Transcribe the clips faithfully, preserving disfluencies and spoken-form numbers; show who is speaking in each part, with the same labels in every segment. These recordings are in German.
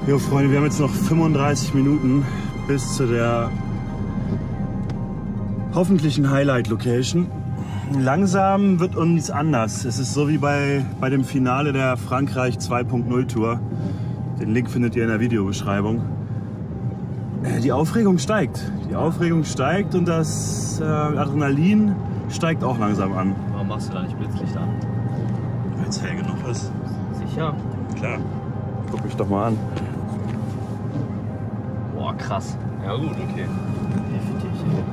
Speaker 1: Jo Freunde, wir haben jetzt noch fünfunddreißig Minuten bis zu der hoffentlichen Highlight-Location. Langsam wird uns anders. Es ist so wie bei, bei dem Finale der Frankreich zwei Punkt null Tour. Den Link findet ihr in der Videobeschreibung. Die Aufregung steigt. Die Aufregung steigt und das äh, Adrenalin steigt auch langsam an.
Speaker 2: Warum machst du da nicht Blitzlicht an?
Speaker 1: Weil es hell genug ist.
Speaker 2: Sicher?
Speaker 1: Klar. Guck mich doch mal an.
Speaker 2: Boah, krass. Ja gut, okay. Heftig.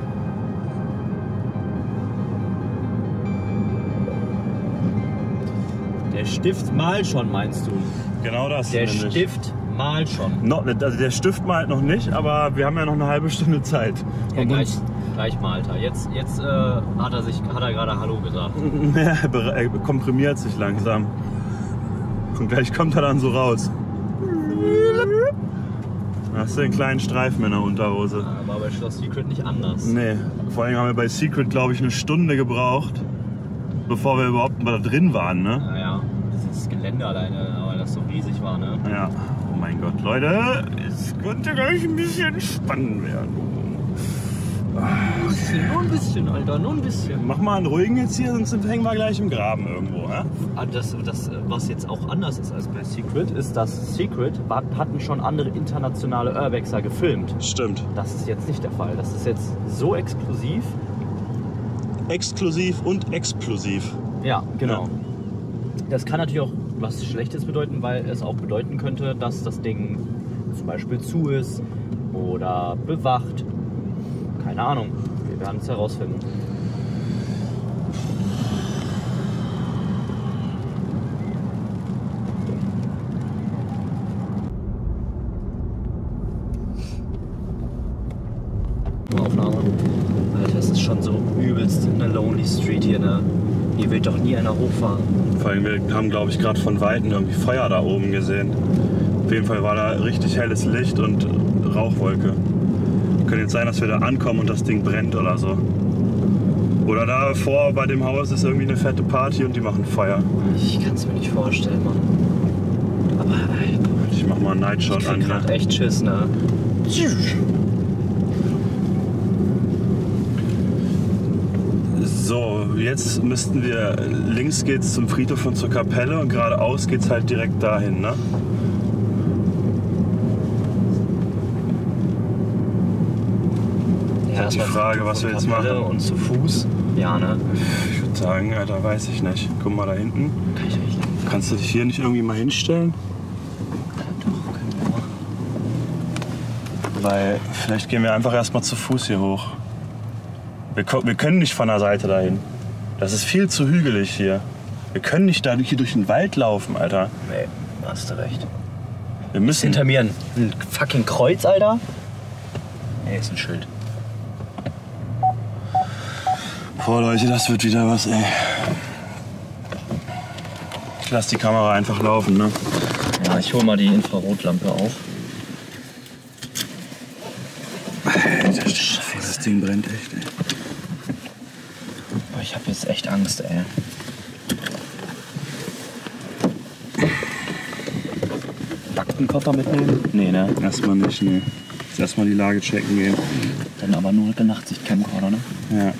Speaker 2: Der Stift malt schon, meinst du?
Speaker 1: Genau das.
Speaker 2: Der
Speaker 1: nämlich.
Speaker 2: Stift malt schon.
Speaker 1: No, also der Stift malt noch nicht, aber wir haben ja noch eine halbe Stunde Zeit.
Speaker 2: Ja, gleich, gleich malt er. Jetzt, jetzt äh, hat er sich, hat er gerade Hallo gesagt.
Speaker 1: Ja, er komprimiert sich langsam. Und gleich kommt er dann so raus. Da hast du einen kleinen Streifen in der Unterhose.
Speaker 2: Ja, aber bei Schloss Secret nicht anders.
Speaker 1: Nee, vor allem haben wir bei Secret, glaube ich, eine Stunde gebraucht, bevor wir überhaupt mal da drin waren, ne?
Speaker 2: Naja, dieses Gelände alleine, aber das so riesig war, ne?
Speaker 1: Ja, oh mein Gott, Leute, es könnte gleich ein bisschen spannend werden.
Speaker 2: Ein bisschen, nur ein bisschen, Alter, nur ein bisschen.
Speaker 1: Mach mal einen ruhigen jetzt hier, sonst hängen wir gleich im Graben irgendwo, hä?
Speaker 2: Das, das, was jetzt auch anders ist als bei Secret, ist, dass Secret hatten schon andere internationale Urbexer gefilmt.
Speaker 1: Stimmt.
Speaker 2: Das ist jetzt nicht der Fall. Das ist jetzt so exklusiv.
Speaker 1: Exklusiv und explosiv.
Speaker 2: Ja, genau.
Speaker 1: Ja.
Speaker 2: Das kann natürlich auch was Schlechtes bedeuten, weil es auch bedeuten könnte, dass das Ding zum Beispiel zu ist oder bewacht. Keine Ahnung. Wir werden es herausfinden. Aufnahme. Alter, es ist schon so übelst eine Lonely Street hier, ne? Hier will doch nie einer hochfahren.
Speaker 1: Vor allem, wir haben, glaube ich, gerade von Weitem irgendwie Feuer da oben gesehen. Auf jeden Fall war da richtig helles Licht und Rauchwolke. Könnte jetzt sein, dass wir da ankommen und das Ding brennt oder so. Oder da vor bei dem Haus ist irgendwie eine fette Party und die machen Feuer.
Speaker 2: Ich kann es mir nicht vorstellen, Mann. Aber ey,
Speaker 1: Ich mach mal einen Nightshot
Speaker 2: ich
Speaker 1: an.
Speaker 2: krieg grad echt Schiss, ne?
Speaker 1: So, jetzt müssten wir, links geht's zum Friedhof und zur Kapelle und geradeaus geht's halt direkt dahin, ne?
Speaker 2: Ja,
Speaker 1: die
Speaker 2: aber
Speaker 1: Frage, was wir jetzt
Speaker 2: Kapelle
Speaker 1: machen.
Speaker 2: Und zu Fuß? Ja, ne?
Speaker 1: Ich würde sagen, Alter, weiß ich nicht. Guck mal da hinten.
Speaker 2: Kann ich nicht lang.
Speaker 1: Kannst du dich hier nicht irgendwie mal hinstellen?
Speaker 2: Doch, können wir machen.
Speaker 1: Weil vielleicht gehen wir einfach erstmal zu Fuß hier hoch. Wir, wir können nicht von der Seite dahin. Das ist viel zu hügelig hier. Wir können nicht da hier durch den Wald laufen, Alter.
Speaker 2: Nee, hast du recht.
Speaker 1: Wir müssen.
Speaker 2: Hinter mir ein, ein fucking Kreuz, Alter. Nee, ist ein Schild.
Speaker 1: Boah, Leute, das wird wieder was, ey. Ich lass die Kamera einfach laufen, ne?
Speaker 2: Ja, ich hol mal die Infrarotlampe auf.
Speaker 1: Alter, Scheiße, das Ding brennt echt, ey.
Speaker 2: Boah, ich hab jetzt echt Angst, ey. Aktenkoffer mitnehmen? Nee, ne?
Speaker 1: Erstmal nicht, ne. Jetzt erstmal die Lage checken gehen.
Speaker 2: Dann aber nur mit der Nachtsicht-Camcorder, ne?
Speaker 1: Ja.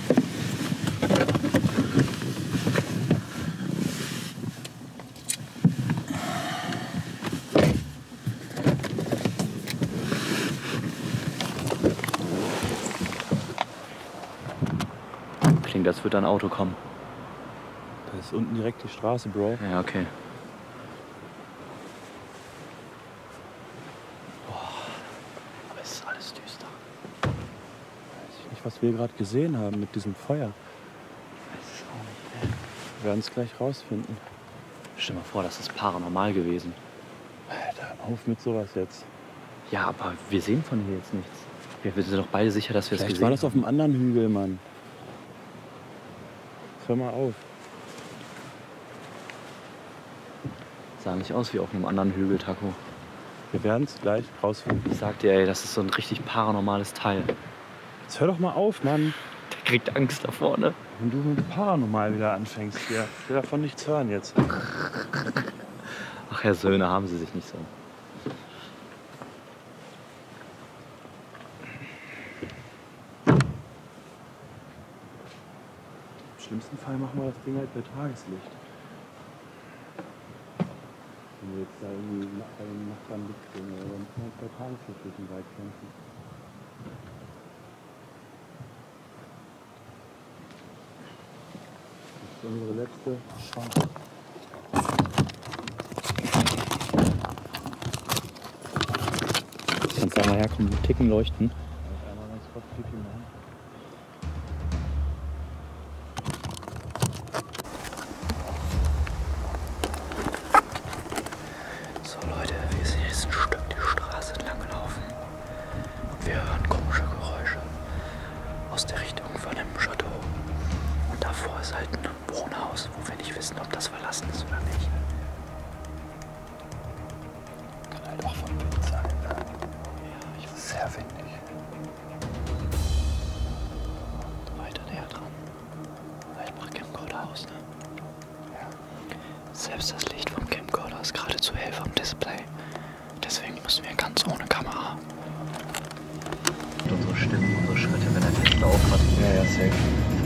Speaker 2: Klingt, als würde ein Auto kommen.
Speaker 1: Da ist unten direkt die Straße, Bro.
Speaker 2: Ja, okay.
Speaker 1: Aber es ist alles düster. Weiß ich nicht, was wir gerade gesehen haben mit diesem Feuer.
Speaker 2: Weiß es auch nicht, ey.
Speaker 1: Wir werden es gleich rausfinden.
Speaker 2: Stell dir mal vor, das ist paranormal gewesen.
Speaker 1: Alter, auf mit sowas jetzt.
Speaker 2: Ja, aber wir sehen von hier jetzt nichts. Wir, wir sind doch beide sicher, dass wir es
Speaker 1: Vielleicht
Speaker 2: gesehen
Speaker 1: war das
Speaker 2: haben.
Speaker 1: auf einem anderen Hügel, Mann. Hör mal auf.
Speaker 2: Sah nicht aus wie auf einem anderen Hügel, Taco.
Speaker 1: Wir werden es gleich rausfinden.
Speaker 2: Ich sag dir, ey, das ist so ein richtig paranormales Teil.
Speaker 1: Jetzt hör doch mal auf, Mann.
Speaker 2: Der kriegt Angst davor, ne?
Speaker 1: Wenn du mit Paranormal wieder anfängst hier. Ich will davon nichts hören jetzt.
Speaker 2: Ach ja, Söhne haben sie sich nicht so.
Speaker 1: schlimmsten Fall machen wir das Ding halt bei Tageslicht. Wenn wir jetzt da irgendwie bei den Nachbarn Licht sehen, dann müssen wir halt bei Tageslicht durch den Wald kämpfen. Das ist unsere letzte Chance.
Speaker 2: Kannst du einmal herkommen, einen Ticken leuchten?
Speaker 1: Einmal ganz kurz Pipi machen.
Speaker 2: So Leute, wir sind jetzt ein Stück die Straße entlang gelaufen und wir hören komische Geräusche aus der Richtung von dem Chateau. Und davor ist halt ein Wohnhaus, wo wir nicht wissen, ob das verlassen ist oder nicht. Kann halt auch von Wind sein, ne? Ja, ich weiß. Sehr windig. Weiter näher dran. Ich mach Camcorder aus, ne? Ja. Selbst das Licht vom Camcorder ist gerade zu hell vom Display. Deswegen müssen wir ganz ohne Kamera. Und unsere Stimmen, unsere Schritte, wenn er Fenster aufhat.
Speaker 1: Ja, ja, safe.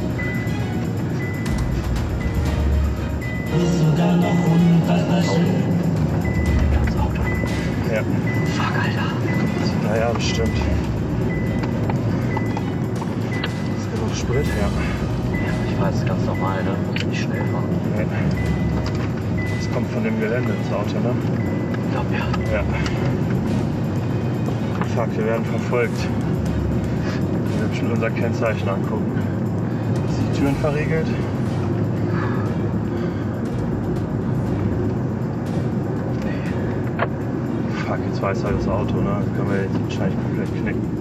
Speaker 3: Sogar noch unverständlich.
Speaker 2: Das Auto.
Speaker 1: Ja.
Speaker 2: Fuck, Alter.
Speaker 1: Naja, bestimmt. Ist genug Sprit? Ja.
Speaker 2: Ja, ich weiß, ganz normal, ne? Muss nicht schnell fahren.
Speaker 1: Nee. Das kommt von dem Gelände ins Auto, ne?
Speaker 2: Ich glaub, ja.
Speaker 1: Ja. Fuck, wir werden verfolgt. Wir werden bestimmt unser Kennzeichen angucken. Sind die Türen verriegelt? Fuck, jetzt weiß halt das Auto, ne? Das können wir jetzt wahrscheinlich komplett knicken.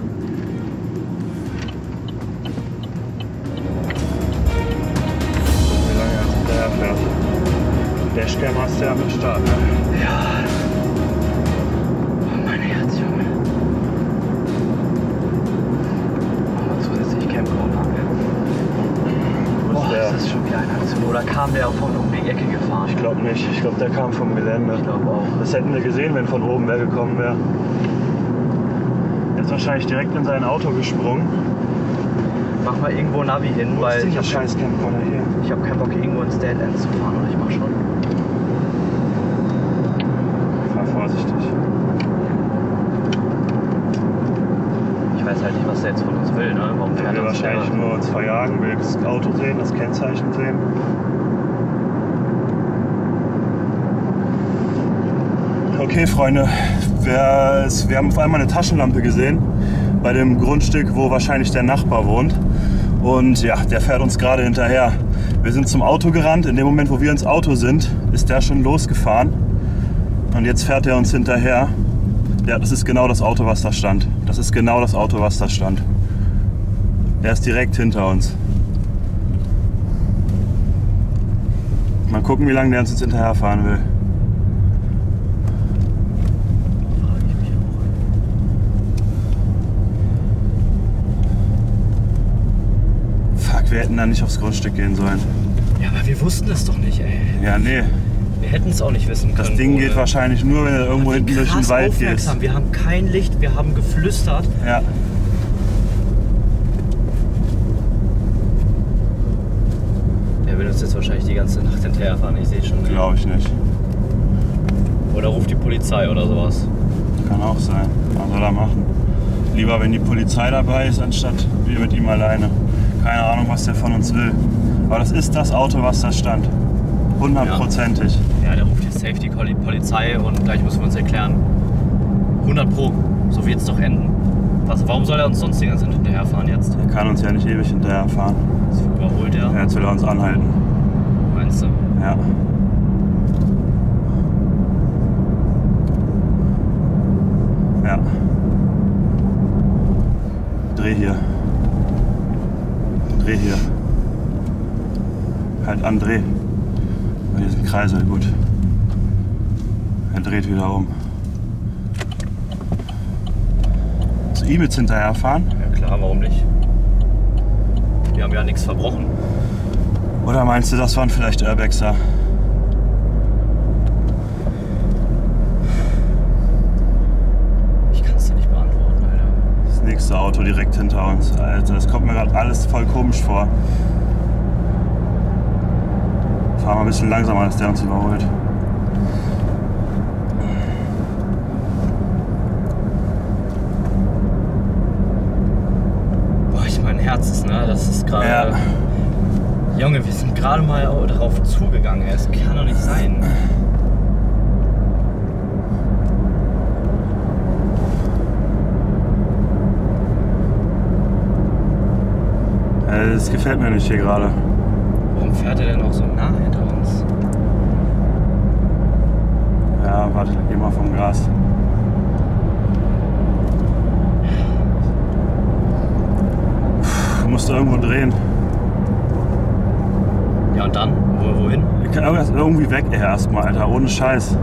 Speaker 1: Wie lange er jetzt hinterher fährt. Dashcam hast du ja mit Start, ne?
Speaker 2: Ja. Oh, mein Herz, Junge. Machen wir zusätzlich Camcorder.
Speaker 1: Wo ist
Speaker 2: Boah,
Speaker 1: der?
Speaker 2: ist das schon wieder eine Aktion? Oder kam der von um die Ecke gefahren?
Speaker 1: Ich glaube nicht. Ich glaube, der kam vom Gelände.
Speaker 2: Ich glaube auch.
Speaker 1: Das hätten wir gesehen, wenn von oben wer gekommen wäre. Er ist wahrscheinlich direkt in sein Auto gesprungen.
Speaker 2: Mach mal irgendwo Navi hin,
Speaker 1: Wo ist
Speaker 2: weil
Speaker 1: denn
Speaker 2: ich
Speaker 1: der
Speaker 2: habe
Speaker 1: scheiß Camcorder hier?
Speaker 2: ich hab keinen Bock, irgendwo ins Dead End zu fahren. Und ich mach schon.
Speaker 1: Fahr vorsichtig.
Speaker 2: Ich weiß halt nicht, was der jetzt von uns will, ne? Warum
Speaker 1: Der
Speaker 2: fährt
Speaker 1: will
Speaker 2: er uns
Speaker 1: wahrscheinlich
Speaker 2: selber?
Speaker 1: nur uns verjagen, will das Auto sehen, das Kennzeichen sehen. Okay, Freunde, wir, es, wir haben auf einmal eine Taschenlampe gesehen bei dem Grundstück, wo wahrscheinlich der Nachbar wohnt. Und ja, der fährt uns gerade hinterher. Wir sind zum Auto gerannt. In dem Moment, wo wir ins Auto sind, ist der schon losgefahren. Und jetzt fährt er uns hinterher. Ja, das ist genau das Auto, was da stand. Das ist genau das Auto, was da stand. Der ist direkt hinter uns. Mal gucken, wie lange der uns jetzt hinterherfahren will.
Speaker 2: Frage ich mich auch.
Speaker 1: Fuck, wir hätten da nicht aufs Grundstück gehen sollen.
Speaker 2: Ja, aber wir wussten es doch nicht, ey.
Speaker 1: Ja, nee.
Speaker 2: Wir hätten es auch nicht wissen können.
Speaker 1: Das Ding
Speaker 2: wo,
Speaker 1: geht
Speaker 2: äh,
Speaker 1: wahrscheinlich nur, wenn du irgendwo
Speaker 2: wie
Speaker 1: hinten durch den
Speaker 2: krass
Speaker 1: Wald gehst.
Speaker 2: aufmerksam. Wir haben kein Licht, wir haben geflüstert.
Speaker 1: Ja.
Speaker 2: Der will uns jetzt wahrscheinlich die ganze Nacht hinterherfahren, ich sehe schon. Ne?
Speaker 1: Glaube ich nicht.
Speaker 2: Oder ruft die Polizei oder sowas.
Speaker 1: Kann auch sein. Was soll er machen? Lieber, wenn die Polizei dabei ist, anstatt wir mit ihm alleine. Keine Ahnung, was der von uns will. Aber das ist das Auto, was da stand. Hundertprozentig.
Speaker 2: Ja, der ruft jetzt safe die Polizei und gleich müssen wir uns erklären. hundert Pro, so wird es doch enden. Was, warum soll er uns sonst die ganze Zeit hinterherfahren jetzt?
Speaker 1: Er kann uns ja nicht ewig hinterherfahren.
Speaker 2: Das überholt er.
Speaker 1: Ja, jetzt will er uns anhalten.
Speaker 2: Meinst du?
Speaker 1: Ja. Ja. Dreh hier. Dreh hier. Halt an, dreh. Hier sind Kreisel, gut. Er dreht wieder um. Zu ihm jetzt hinterherfahren?
Speaker 2: Ja klar, warum nicht? Wir haben ja nichts verbrochen.
Speaker 1: Oder meinst du, das waren vielleicht Airbags da?
Speaker 2: Ich kann es dir nicht beantworten, Alter.
Speaker 1: Das nächste Auto direkt hinter uns. Alter, das kommt mir gerade alles voll komisch vor. fahren wir ein bisschen langsamer, als der uns überholt.
Speaker 2: Boah, ich mein Herz ist, ne? Das ist gerade.
Speaker 1: Ja.
Speaker 2: Junge, wir sind gerade mal darauf zugegangen. Ey. Das kann doch nicht sein.
Speaker 1: Äh, Das gefällt mir nicht hier gerade.
Speaker 2: Warum fährt er denn auch so nah hinter uns?
Speaker 1: Ja, warte, geh mal vom Gas. Du musst irgendwo drehen.
Speaker 2: Ja, und dann? Wo, wohin?
Speaker 1: Ich kann irgendwas- irgendwie weg ey, erstmal, Alter, ohne Scheiß.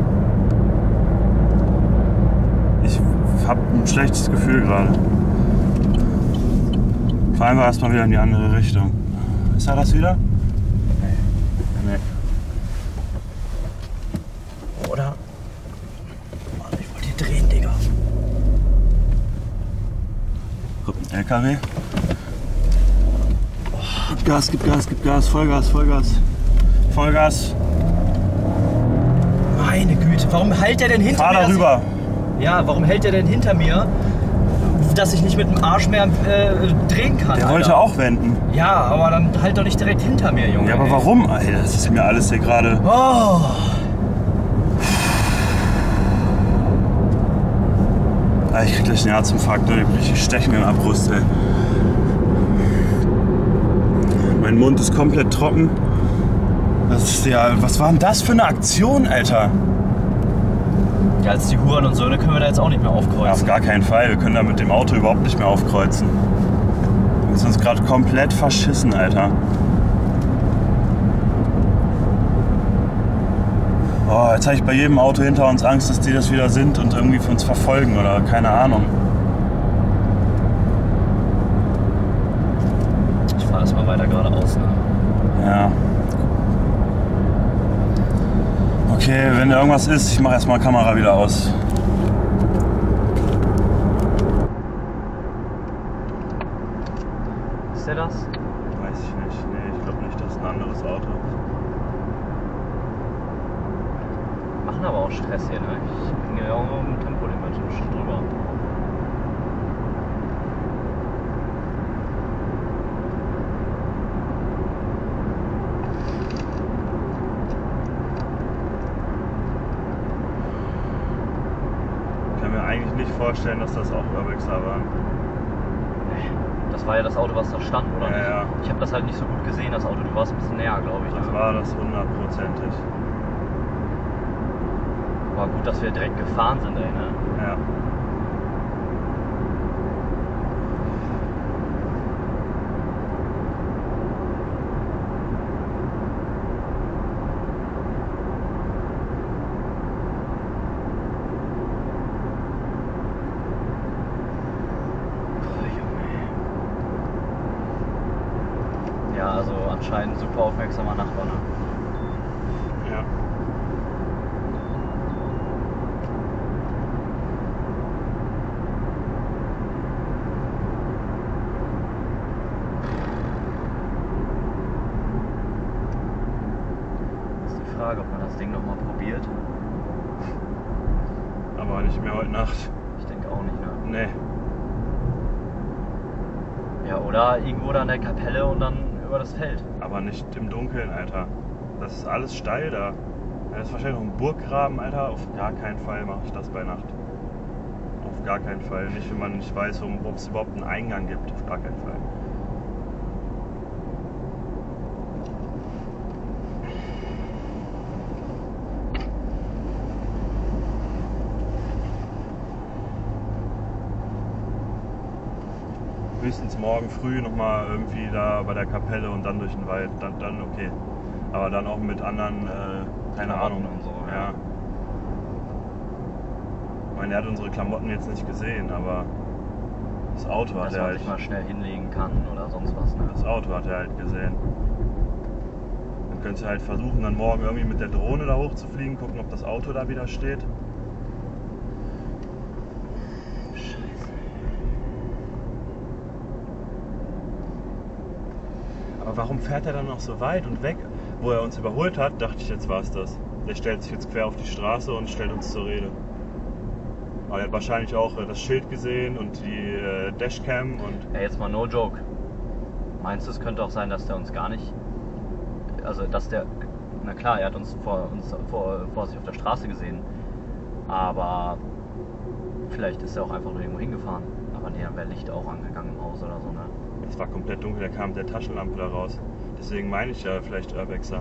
Speaker 1: Ich hab ein schlechtes Gefühl gerade. Fahr einfach erstmal wieder in die andere Richtung. Ist er das wieder? Nee.
Speaker 2: Oder? Mann, ich wollte hier drehen, Digga.
Speaker 1: Kommt ein L K W. Gib Gas, gib Gas, gib Gas, Vollgas, Vollgas. Vollgas.
Speaker 2: Meine Güte, warum hält er denn hinter
Speaker 1: Fahr
Speaker 2: mir? dass
Speaker 1: darüber.
Speaker 2: Ich, ja, warum hält er denn hinter mir, dass ich nicht mit dem Arsch mehr äh, drehen kann?
Speaker 1: Der
Speaker 2: Alter?
Speaker 1: wollte auch wenden.
Speaker 2: Ja, aber dann halt doch nicht direkt hinter mir, Junge.
Speaker 1: Ja, aber
Speaker 2: ey.
Speaker 1: warum? Alter, das ist mir alles hier gerade.
Speaker 2: Oh.
Speaker 1: Ah, ich krieg gleich einen Herzinfarkt, ne? Ich steche mir in der Brust, ey. Mein Mund ist komplett trocken. Das ist ja. Was war denn das für eine Aktion, Alter?
Speaker 2: Ja, als die Huren und Söhne können wir da jetzt auch nicht mehr
Speaker 1: Ja, auf
Speaker 2: aufkreuzen.
Speaker 1: gar keinen Fall. Wir können da mit dem Auto überhaupt nicht mehr aufkreuzen. Wir sind uns gerade komplett verschissen, Alter. Oh, jetzt habe ich bei jedem Auto hinter uns Angst, dass die das wieder sind und irgendwie für uns verfolgen oder keine Ahnung.
Speaker 2: Ich fahre erstmal weiter geradeaus. Ne?
Speaker 1: Ja. Okay, wenn da irgendwas ist, ich mache erstmal Kamera wieder aus.
Speaker 2: Ist der das?
Speaker 1: Weiß ich nicht. Nee, ich glaube nicht, das ist ein anderes Auto.
Speaker 2: Machen aber auch Stress hier, ne? Ich bin ja auch im Tempolimit schon drüber.
Speaker 1: Ich kann mir eigentlich nicht vorstellen, dass das auch Urbexer waren.
Speaker 2: Das war ja das Auto, was da stand, oder
Speaker 1: Ja,
Speaker 2: nicht?
Speaker 1: ja.
Speaker 2: Ich habe das halt nicht so gut gesehen, das Auto. Du warst ein bisschen näher, glaube ich.
Speaker 1: Das
Speaker 2: ne?
Speaker 1: war das hundertprozentig.
Speaker 2: War gut, dass wir direkt gefahren sind, ey, ne?
Speaker 1: Ja.
Speaker 2: Boah, Junge. Ja, also anscheinend super aufmerksamer Nachbar, ne?
Speaker 1: Ja.
Speaker 2: Ist die Frage, ob man das Ding nochmal probiert.
Speaker 1: Aber nicht mehr heute Nacht.
Speaker 2: Ich denke auch nicht, ne?
Speaker 1: Nee.
Speaker 2: Ja, oder irgendwo da an der Kapelle und dann über das Feld.
Speaker 1: Aber nicht im Dunkeln, Alter. Das ist alles steil da. Das ist wahrscheinlich noch ein Burggraben, Alter. Auf gar keinen Fall mache ich das bei Nacht. Auf gar keinen Fall. Nicht, wenn man nicht weiß, ob es überhaupt einen Eingang gibt. Auf gar keinen Fall. Höchstens morgen früh nochmal irgendwie da bei der Kapelle und dann durch den Wald. Dann, dann okay. Aber dann auch mit anderen, äh, keine
Speaker 2: Klamotten
Speaker 1: Ahnung.
Speaker 2: und so,
Speaker 1: Ja.
Speaker 2: ja.
Speaker 1: Ich meine, er hat unsere Klamotten jetzt nicht gesehen, aber das Auto hat
Speaker 2: Dass
Speaker 1: er
Speaker 2: man
Speaker 1: halt.
Speaker 2: sich mal schnell hinlegen kann oder sonst was, ne?
Speaker 1: Das Auto hat er halt gesehen. Dann könnt ihr halt versuchen, dann morgen irgendwie mit der Drohne da hoch zu fliegen, gucken, ob das Auto da wieder steht.
Speaker 2: Scheiße.
Speaker 1: Aber warum fährt er dann noch so weit und weg? wo er uns überholt hat, dachte ich, jetzt war es das. Der stellt sich jetzt quer auf die Straße und stellt uns zur Rede. Aber er hat wahrscheinlich auch äh, das Schild gesehen und die äh, Dashcam und...
Speaker 2: Ja, jetzt mal no joke. Meinst du, es könnte auch sein, dass der uns gar nicht... Also, dass der... Na klar, er hat uns vor, uns vor, vor sich auf der Straße gesehen. Aber vielleicht ist er auch einfach nur irgendwo hingefahren. Aber nee, dann wäre Licht auch angegangen im Haus oder so, ne?
Speaker 1: Es war komplett dunkel, der kam mit der Taschenlampe da raus. Deswegen meine ich ja vielleicht Urbexer.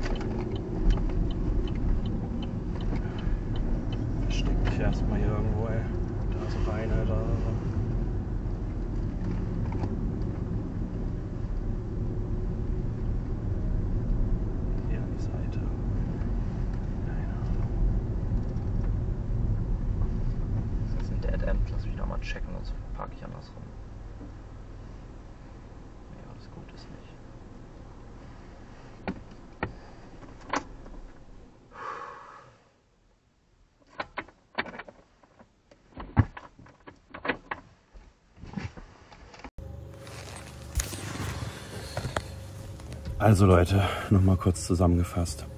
Speaker 1: Versteck dich erstmal hier irgendwo, ey. Da ist rein, Alter. Hier an die Seite. Keine Ahnung.
Speaker 2: Das ist ein Dead End. Lass mich nochmal checken, sonst parke ich andersrum. Nee, alles gut ist nicht.
Speaker 1: Also Leute, nochmal kurz zusammengefasst.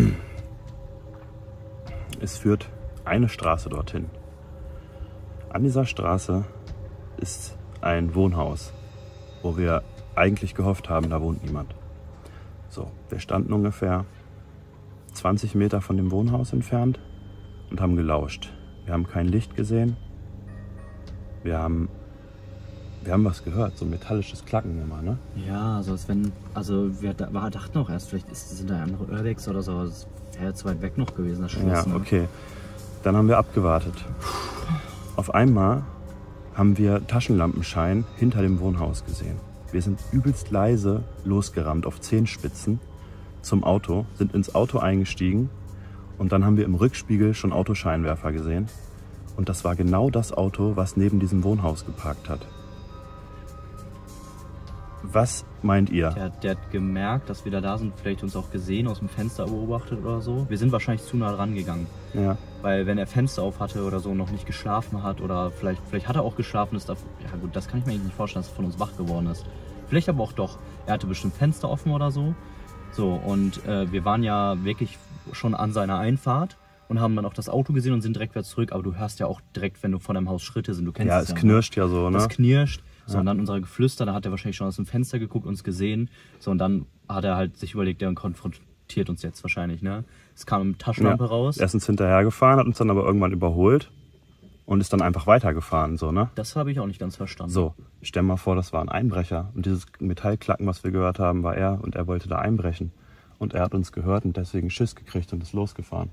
Speaker 1: Es führt eine Straße dorthin. An dieser Straße ist ein Wohnhaus, wo wir eigentlich gehofft haben, da wohnt niemand. So, wir standen ungefähr zwanzig Meter von dem Wohnhaus entfernt und haben gelauscht. Wir haben kein Licht gesehen. Wir haben, wir haben was gehört, so metallisches Klacken immer, ne?
Speaker 2: Ja, also als wenn, also wir da- war, dachten auch erst, vielleicht ist, sind da andere Urbex oder so, es wäre zu weit weg noch gewesen, das
Speaker 1: Ja,
Speaker 2: Schloss.
Speaker 1: okay. Dann haben wir abgewartet. Auf einmal haben wir Taschenlampenschein hinter dem Wohnhaus gesehen. Wir sind übelst leise losgerannt auf Zehenspitzen zum Auto, sind ins Auto eingestiegen und dann haben wir im Rückspiegel schon Autoscheinwerfer gesehen. Und das war genau das Auto, was neben diesem Wohnhaus geparkt hat. Was meint ihr?
Speaker 2: Der, der hat gemerkt, dass wir da, da sind, vielleicht uns auch gesehen, aus dem Fenster beobachtet oder so. Wir sind wahrscheinlich zu nah dran gegangen.
Speaker 1: Ja.
Speaker 2: Weil wenn er Fenster auf hatte oder so, noch nicht geschlafen hat oder vielleicht, vielleicht hat er auch geschlafen, ist da, ja gut, das kann ich mir eigentlich nicht vorstellen, dass er von uns wach geworden ist. Vielleicht aber auch doch. Er hatte bestimmt Fenster offen oder so. So, und äh, wir waren ja wirklich schon an seiner Einfahrt und haben dann auch das Auto gesehen und sind direkt wieder zurück. Aber du hörst ja auch direkt, wenn du vor deinem Haus Schritte sind, du kennst
Speaker 1: Ja,
Speaker 2: es
Speaker 1: es
Speaker 2: ja.
Speaker 1: knirscht ja so, ne?
Speaker 2: Das knirscht. So,
Speaker 1: Ja.
Speaker 2: und dann unser Geflüster, da hat er wahrscheinlich schon aus dem Fenster geguckt, uns gesehen. So, und dann hat er halt sich überlegt, der konfrontiert uns jetzt wahrscheinlich, ne? Es kam mit Taschenlampe
Speaker 1: Ja.
Speaker 2: raus.
Speaker 1: Er ist uns hinterhergefahren, hat uns dann aber irgendwann überholt und ist dann einfach weitergefahren, so, ne?
Speaker 2: Das habe ich auch nicht ganz verstanden.
Speaker 1: So, stell mal vor, das war ein Einbrecher. Und dieses Metallklacken, was wir gehört haben, war er und er wollte da einbrechen. Und er hat uns gehört und deswegen Schiss gekriegt und ist losgefahren.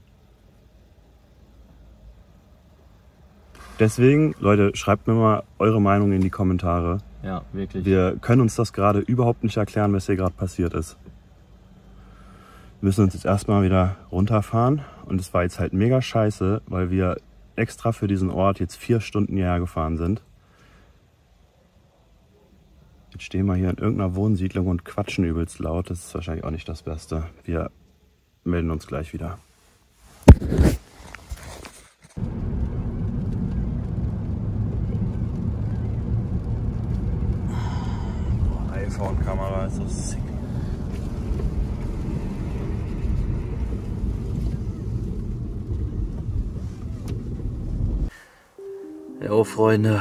Speaker 1: Deswegen, Leute, schreibt mir mal eure Meinung in die Kommentare.
Speaker 2: Ja, wirklich.
Speaker 1: Wir können uns das gerade überhaupt nicht erklären, was hier gerade passiert ist. Wir müssen uns jetzt erstmal wieder runterfahren. Und es war jetzt halt mega scheiße, weil wir extra für diesen Ort jetzt vier Stunden hierher gefahren sind. Jetzt stehen wir hier in irgendeiner Wohnsiedlung und quatschen übelst laut. Das ist wahrscheinlich auch nicht das Beste. Wir melden uns gleich wieder. iPhone-Kamera ist so sick.
Speaker 2: Jo, Freunde.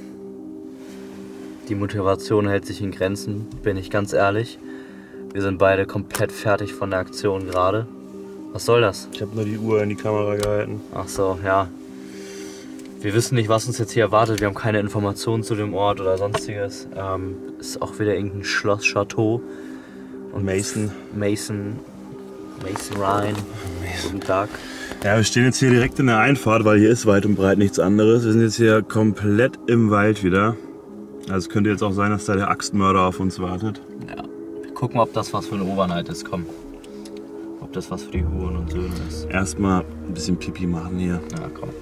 Speaker 2: Die Motivation hält sich in Grenzen, bin ich ganz ehrlich. Wir sind beide komplett fertig von der Aktion gerade. Was soll das?
Speaker 1: Ich habe nur die Uhr in die Kamera gehalten.
Speaker 2: Ach so, ja. Wir wissen nicht, was uns jetzt hier erwartet. Wir haben keine Informationen zu dem Ort oder sonstiges. Ähm, ist auch wieder irgendein Schloss, Chateau.
Speaker 1: Und Mason.
Speaker 2: Mason. Mason Ryan. Guten Tag.
Speaker 1: Ja, wir stehen jetzt hier direkt in der Einfahrt, weil hier ist weit und breit nichts anderes. Wir sind jetzt hier komplett im Wald wieder. Also es könnte jetzt auch sein, dass da der Axtmörder auf uns wartet.
Speaker 2: Ja. Wir gucken, ob das was für eine Overnight ist. Komm. Ob das was für die Huren und Söhne ist.
Speaker 1: Erstmal ein bisschen Pipi machen hier.
Speaker 2: Ja, komm.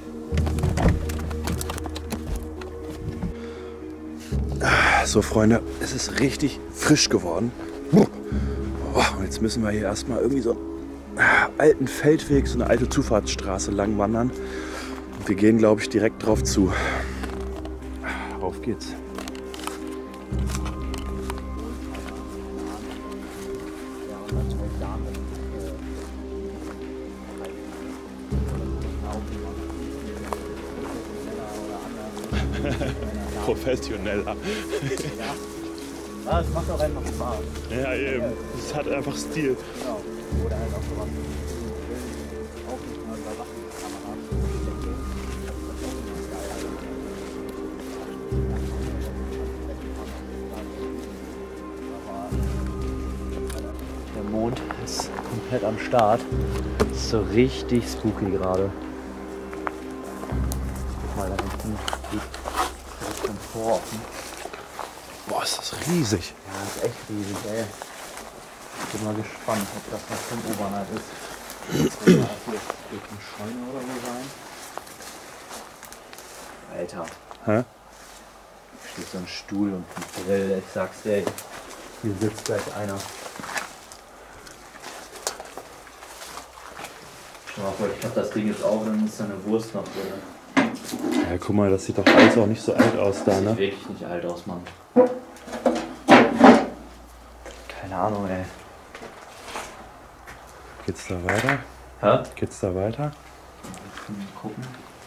Speaker 1: So Freunde, es ist richtig frisch geworden. Oh, und jetzt müssen wir hier erstmal irgendwie so einen alten Feldweg, so eine alte Zufahrtsstraße lang wandern. Und wir gehen, glaube ich, direkt drauf zu. Auf geht's. Professioneller.
Speaker 2: Ja, es macht auch einfach Spaß.
Speaker 1: Ja, eben. Es hat einfach Stil.
Speaker 2: Genau. Oder halt auch sowas. Auch nicht mal Überwachungskamera. Der Mond ist komplett am Start. Ist so richtig spooky gerade. Guck mal, da hinten geht das Komfort offen.
Speaker 1: Boah, ist das riesig.
Speaker 2: Ja, das ist echt riesig, ey. Ich bin mal gespannt, ob das was vom Obernheit ist. Das wird mal hier eine Scheune oder so sein. Alter,
Speaker 1: Hä?
Speaker 2: hier steht so ein Stuhl und ein Grill. Ich sag's dir, ey. Hier sitzt gleich einer. Ich hab das Ding jetzt auf, dann ist da eine Wurst noch drin.
Speaker 1: Ja, guck mal, das sieht doch alles auch nicht so alt aus da, ne?
Speaker 2: Sieht wirklich nicht alt aus, Mann. Keine Ahnung, ey.
Speaker 1: Geht's da weiter?
Speaker 2: Hä?
Speaker 1: Geht's da weiter?
Speaker 2: Mal gucken.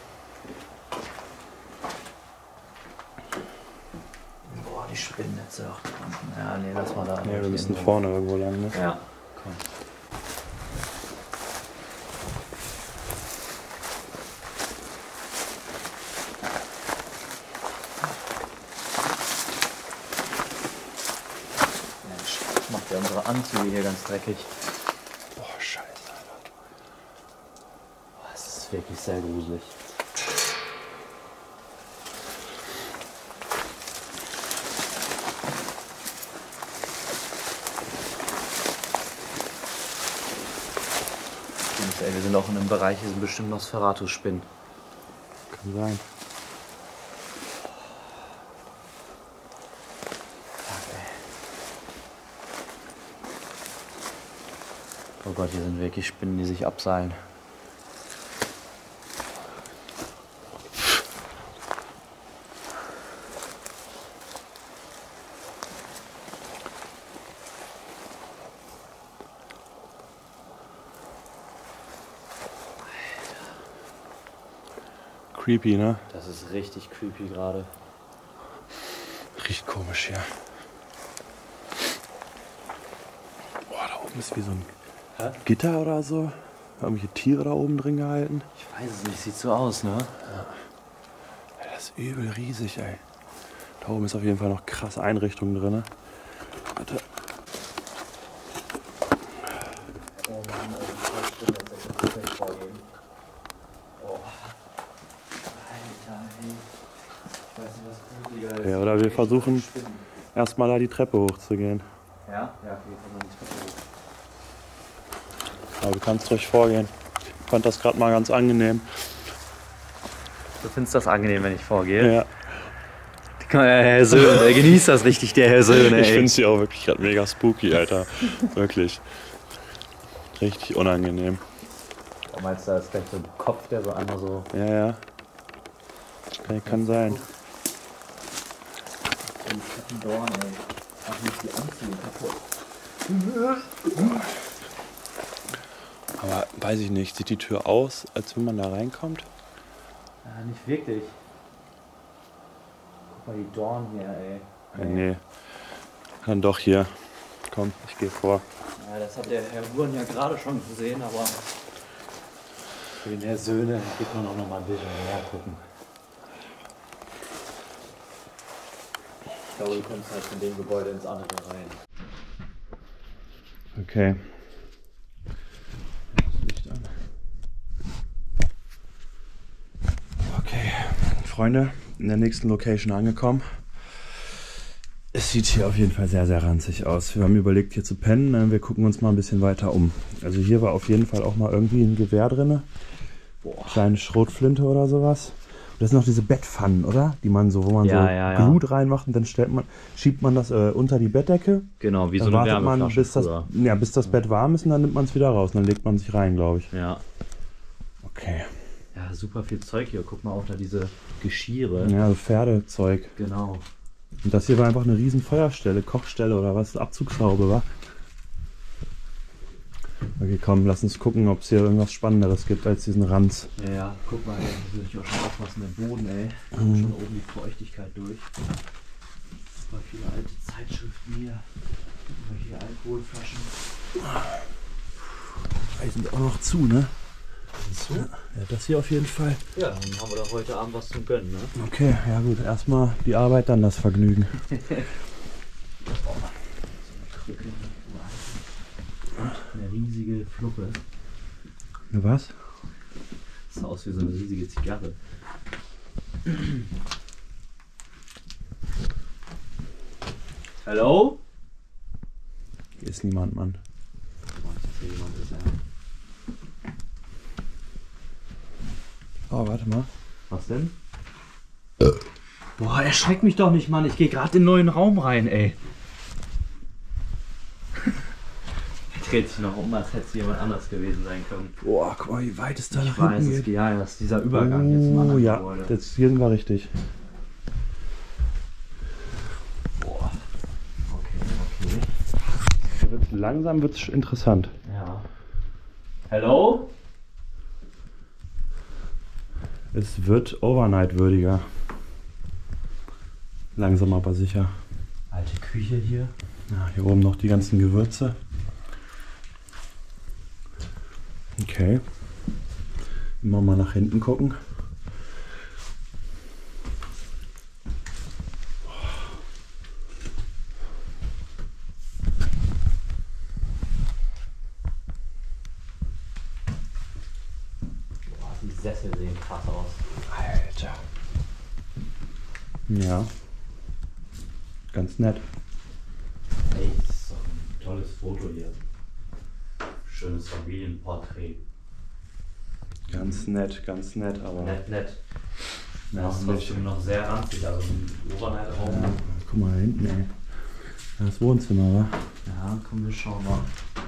Speaker 2: Boah, die Spinnennetze auch dran. Ja, nee, lass mal da.
Speaker 1: Ja, wir müssen vorne irgendwo lang, ne?
Speaker 2: Ja, komm. Macht ja unsere Anzüge hier ganz dreckig.
Speaker 1: Boah, scheiße, Alter.
Speaker 2: Das ist wirklich sehr gruselig. Ey, wir sind auch in einem Bereich, hier sind bestimmt Nosferatu-Spinnen.
Speaker 1: Kann sein.
Speaker 2: Oh Gott, hier sind wirklich Spinnen, die sich abseilen.
Speaker 1: Creepy, ne?
Speaker 2: Das ist richtig creepy gerade.
Speaker 1: Riecht komisch hier. Boah, da oben ist wie so ein
Speaker 2: Hä?
Speaker 1: Gitter oder so. Irgendwelche Tiere da oben drin gehalten.
Speaker 2: Ich weiß es nicht, sieht so aus, ne?
Speaker 1: Ja, das ist übel riesig, ey. Da oben ist auf jeden Fall noch krass Einrichtungen drin. Warte.
Speaker 2: Oh Mann, also ich bin jetzt echt komplett vorgehen. Oh. Alter, ey. Ich weiß nicht, was gruseliger ist.
Speaker 1: Ja, oder wir versuchen erstmal da die Treppe hochzugehen.
Speaker 2: Ja? Ja, okay, kann man nicht versuchen.
Speaker 1: Aber du kannst ruhig vorgehen. Ich fand das gerade mal ganz angenehm.
Speaker 2: Du findest das angenehm, wenn ich vorgehe?
Speaker 1: Ja.
Speaker 2: Der Herr Söhne, der genießt das richtig, der Herr Söhne, ey.
Speaker 1: Ich finde sie auch wirklich gerade mega spooky, Alter. Wirklich. Richtig unangenehm.
Speaker 2: Du meinst, da ist gleich so ein Kopf, der so einmal so...
Speaker 1: Ja, ja. Kann, kann sein.
Speaker 2: Die fetten Dorn, ey. Ach, nicht die Anzüge kaputt.
Speaker 1: Aber weiß ich nicht, sieht die Tür aus, als wenn man da reinkommt?
Speaker 2: Ja, nicht wirklich. Guck mal, die Dorn hier, ey.
Speaker 1: Ja, nee. Dann doch hier. Komm, ich gehe vor.
Speaker 2: Ja, das hat der Herr Huren ja gerade schon gesehen, aber für den Herr Söhne geht man auch noch mal ein bisschen näher gucken. Ich glaube, du kommst halt von dem Gebäude ins andere rein.
Speaker 1: Okay. Licht an. Okay, Freunde, in der nächsten Location angekommen. Es sieht hier auf jeden Fall sehr, sehr ranzig aus. Wir haben überlegt, hier zu pennen. Wir gucken uns mal ein bisschen weiter um. Also hier war auf jeden Fall auch mal irgendwie ein Gewehr drin. Boah. Kleine Schrotflinte oder sowas. Und das sind noch diese Bettpfannen, oder? Die man so, wo man
Speaker 2: Ja,
Speaker 1: so
Speaker 2: ja, ja.
Speaker 1: Glut reinmacht und dann stellt man, schiebt man das äh, unter die Bettdecke.
Speaker 2: Genau, wie so
Speaker 1: Dann
Speaker 2: eine
Speaker 1: wartet man,
Speaker 2: Wärmeflasche
Speaker 1: bis das,
Speaker 2: früher.
Speaker 1: ja, bis das Bett warm ist und dann nimmt man es wieder raus. Und dann legt man sich rein, glaube ich.
Speaker 2: Ja.
Speaker 1: Okay.
Speaker 2: Ja, super viel Zeug hier. Guck mal auch da diese Geschirre.
Speaker 1: Ja, so Pferdezeug.
Speaker 2: Genau.
Speaker 1: Und das hier war einfach eine riesen Feuerstelle, Kochstelle oder was, Abzugshaube war. Okay, komm, lass uns gucken, ob es hier irgendwas Spannenderes gibt als diesen Ranz.
Speaker 2: Ja, ja, guck mal, ey, muss ich auch schon aufpassen, der Boden, ey.
Speaker 1: Mhm.
Speaker 2: Schon oben die Feuchtigkeit durch. Super viele alte Zeitschriften hier. Hier Alkoholflaschen.
Speaker 1: Die sind auch noch zu, ne?
Speaker 2: So?
Speaker 1: Ja, das hier auf jeden Fall.
Speaker 2: Ja, dann haben wir doch heute Abend was zum Gönnen, ne?
Speaker 1: Okay, ja gut, erstmal die Arbeit, dann das Vergnügen.
Speaker 2: Eine riesige Fluppe.
Speaker 1: Was?
Speaker 2: Das sah aus wie so eine riesige Zigarre. Hallo?
Speaker 1: Hier ist niemand, Mann.
Speaker 2: Hier jemand ist, ja.
Speaker 1: Oh, warte mal.
Speaker 2: Was denn? Boah, erschreck mich doch nicht, Mann. Ich gehe gerade in den neuen Raum rein, ey. Er dreht sich noch um, als hätte es jemand anders gewesen sein können.
Speaker 1: Boah, guck mal, wie weit es da
Speaker 2: Ich
Speaker 1: nach
Speaker 2: weiß
Speaker 1: hinten
Speaker 2: es,
Speaker 1: geht.
Speaker 2: ja, das ist dieser Übergang jetzt zum
Speaker 1: Oh
Speaker 2: anderen
Speaker 1: ja,
Speaker 2: Gebäude.
Speaker 1: jetzt, hier sind wir richtig.
Speaker 2: Boah. Okay, okay.
Speaker 1: Hier wird's, langsam wird es interessant.
Speaker 2: Ja. Hello?
Speaker 1: Es wird Overnight-würdiger. Langsam aber sicher.
Speaker 2: Alte Küche hier.
Speaker 1: Ja, hier oben noch die ganzen Gewürze. Okay. Immer mal nach hinten gucken.
Speaker 2: Boah, die Sessel sehen krass aus.
Speaker 1: Alter. Ja. Ganz nett.
Speaker 2: Ey, das ist doch ein tolles Foto hier. Schönes Familienporträt.
Speaker 1: Ganz nett, ganz nett, aber.
Speaker 2: Nett, nett.
Speaker 1: Ja,
Speaker 2: Das ist trotzdem noch sehr ranzig, also ein Overnight-Raum.
Speaker 1: Ja, guck mal da hinten, ey. Das Wohnzimmer, wa?
Speaker 2: Ja, komm, wir schauen mal.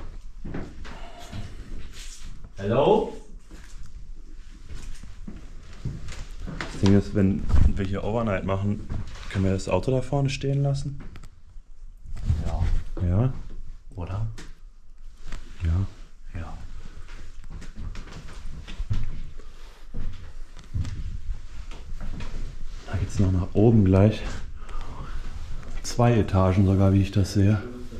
Speaker 2: Hello?
Speaker 1: Das Ding ist, wenn wir hier Overnight machen, können wir das Auto da vorne stehen lassen?
Speaker 2: Ja.
Speaker 1: Ja?
Speaker 2: Oder?
Speaker 1: Ja.
Speaker 2: Ja.
Speaker 1: Da geht's noch nach oben gleich. Zwei Etagen sogar, wie ich das sehe.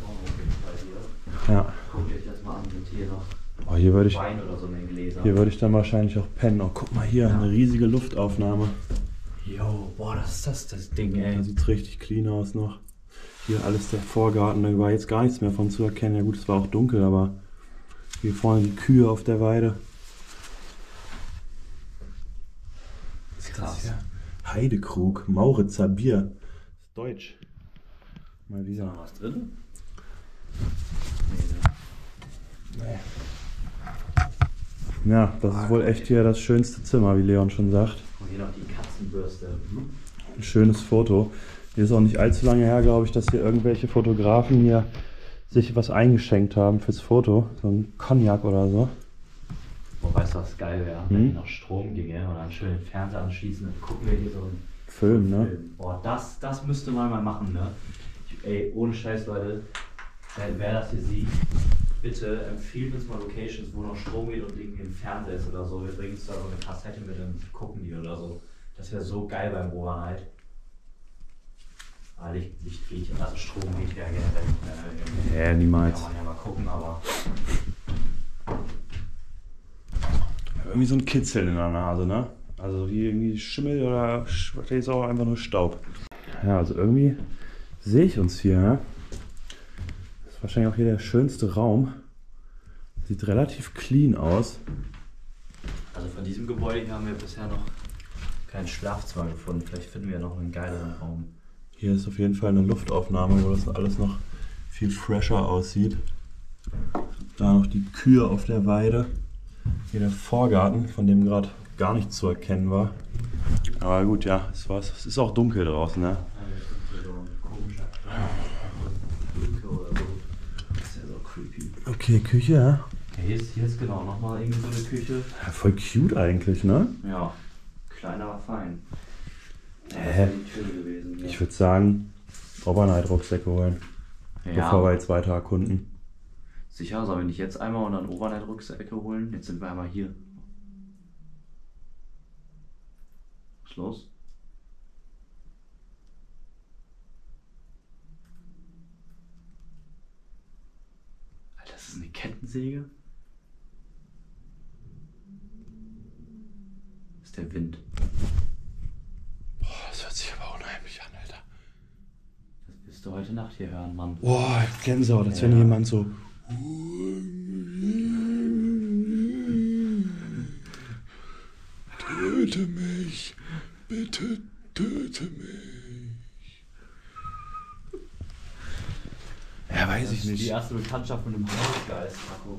Speaker 1: Ja.
Speaker 2: Guckt euch das mal an, mit hier noch
Speaker 1: Oh, hier würde ich,
Speaker 2: Wein oder so in den Gläsern.
Speaker 1: hier würde ich dann wahrscheinlich auch pennen. Oh, guck mal hier,
Speaker 2: Ja.
Speaker 1: eine riesige Luftaufnahme.
Speaker 2: Jo, boah, das ist das, das Ding, ey.
Speaker 1: Da sieht's richtig clean aus noch. Hier alles der Vorgarten, da war jetzt gar nichts mehr von zu erkennen. Ja gut, es war auch dunkel, aber hier vorne die Kühe auf der Weide. Was ist das hier? Heidekrug, Mauritzer Bier. Das ist deutsch. Mal
Speaker 2: Ist da
Speaker 1: wieder.
Speaker 2: noch was drin?
Speaker 1: Nee. Ja, das ist wohl echt hier das schönste Zimmer, wie Leon schon sagt.
Speaker 2: Und hier noch die Katzenbürste. Hm?
Speaker 1: Ein schönes Foto. Hier ist auch nicht allzu lange her, glaube ich, dass hier irgendwelche Fotografen hier sich was eingeschenkt haben fürs Foto. So ein Cognac oder so.
Speaker 2: Boah, weißt du, was geil wäre? Wenn
Speaker 1: Hm?
Speaker 2: hier noch Strom ginge und dann schön den Fernseher anschließen, dann gucken wir hier so einen
Speaker 1: Film, ne?
Speaker 2: Film. Boah, das, das müsste man mal machen, ne? Ich, ey, ohne Scheiß, Leute, wer, wer das hier sieht, bitte empfiehlt uns mal Locations, wo noch Strom geht und irgendwie ein Fernseher ist oder so. Wir bringen uns da so eine Kassette mit und gucken die oder so. Das wäre so geil beim Overnight. Ah, Licht, Licht geht, also Strom geht ja generell nicht mehr.
Speaker 1: Nee, niemals.
Speaker 2: Kann man ja mal gucken, aber
Speaker 1: Irgendwie so ein Kitzeln in der Nase, ne? Also wie irgendwie Schimmel oder vielleicht ist auch einfach nur Staub. Ja, also irgendwie sehe ich uns hier, ne? Das ist wahrscheinlich auch hier der schönste Raum. Sieht relativ clean aus.
Speaker 2: also von diesem Gebäude hier haben wir bisher noch kein Schlafzimmer gefunden. Vielleicht finden wir noch einen geileren Raum.
Speaker 1: Hier ist auf jeden Fall eine Luftaufnahme, wo das alles noch viel fresher aussieht. Da noch die Kühe auf der Weide. Hier der Vorgarten, von dem gerade gar nichts zu erkennen war. Aber gut, ja, es, war, es ist auch dunkel draußen, ne?
Speaker 2: Das ist ja so creepy.
Speaker 1: Okay, Küche, ja.
Speaker 2: Ja, hier, ist, hier ist genau nochmal irgendwie so eine Küche.
Speaker 1: Ja, voll cute eigentlich, ne?
Speaker 2: Ja, kleiner, aber fein.
Speaker 1: Hä?
Speaker 2: Das ist die Tür gewesen. Ja.
Speaker 1: Ich würde sagen, Overnight Rucksäcke holen,
Speaker 2: ja,
Speaker 1: bevor wir jetzt weiter erkunden.
Speaker 2: Sicher, sollen wir nicht jetzt einmal und dann Overnight-Rucksäcke holen? Jetzt sind wir einmal hier. Was ist los? Alter, das ist eine Kettensäge? Das ist der Wind.
Speaker 1: Boah, das hört sich aber unheimlich an, Alter.
Speaker 2: Das wirst du heute Nacht hier hören, Mann.
Speaker 1: Boah, Gänsehaut, als
Speaker 2: Ja.
Speaker 1: wenn jemand so... Töte mich, bitte töte mich. Ja, weiß ich
Speaker 2: Die
Speaker 1: nicht.
Speaker 2: erste Bekanntschaft mit einem Hausgeist, Marco.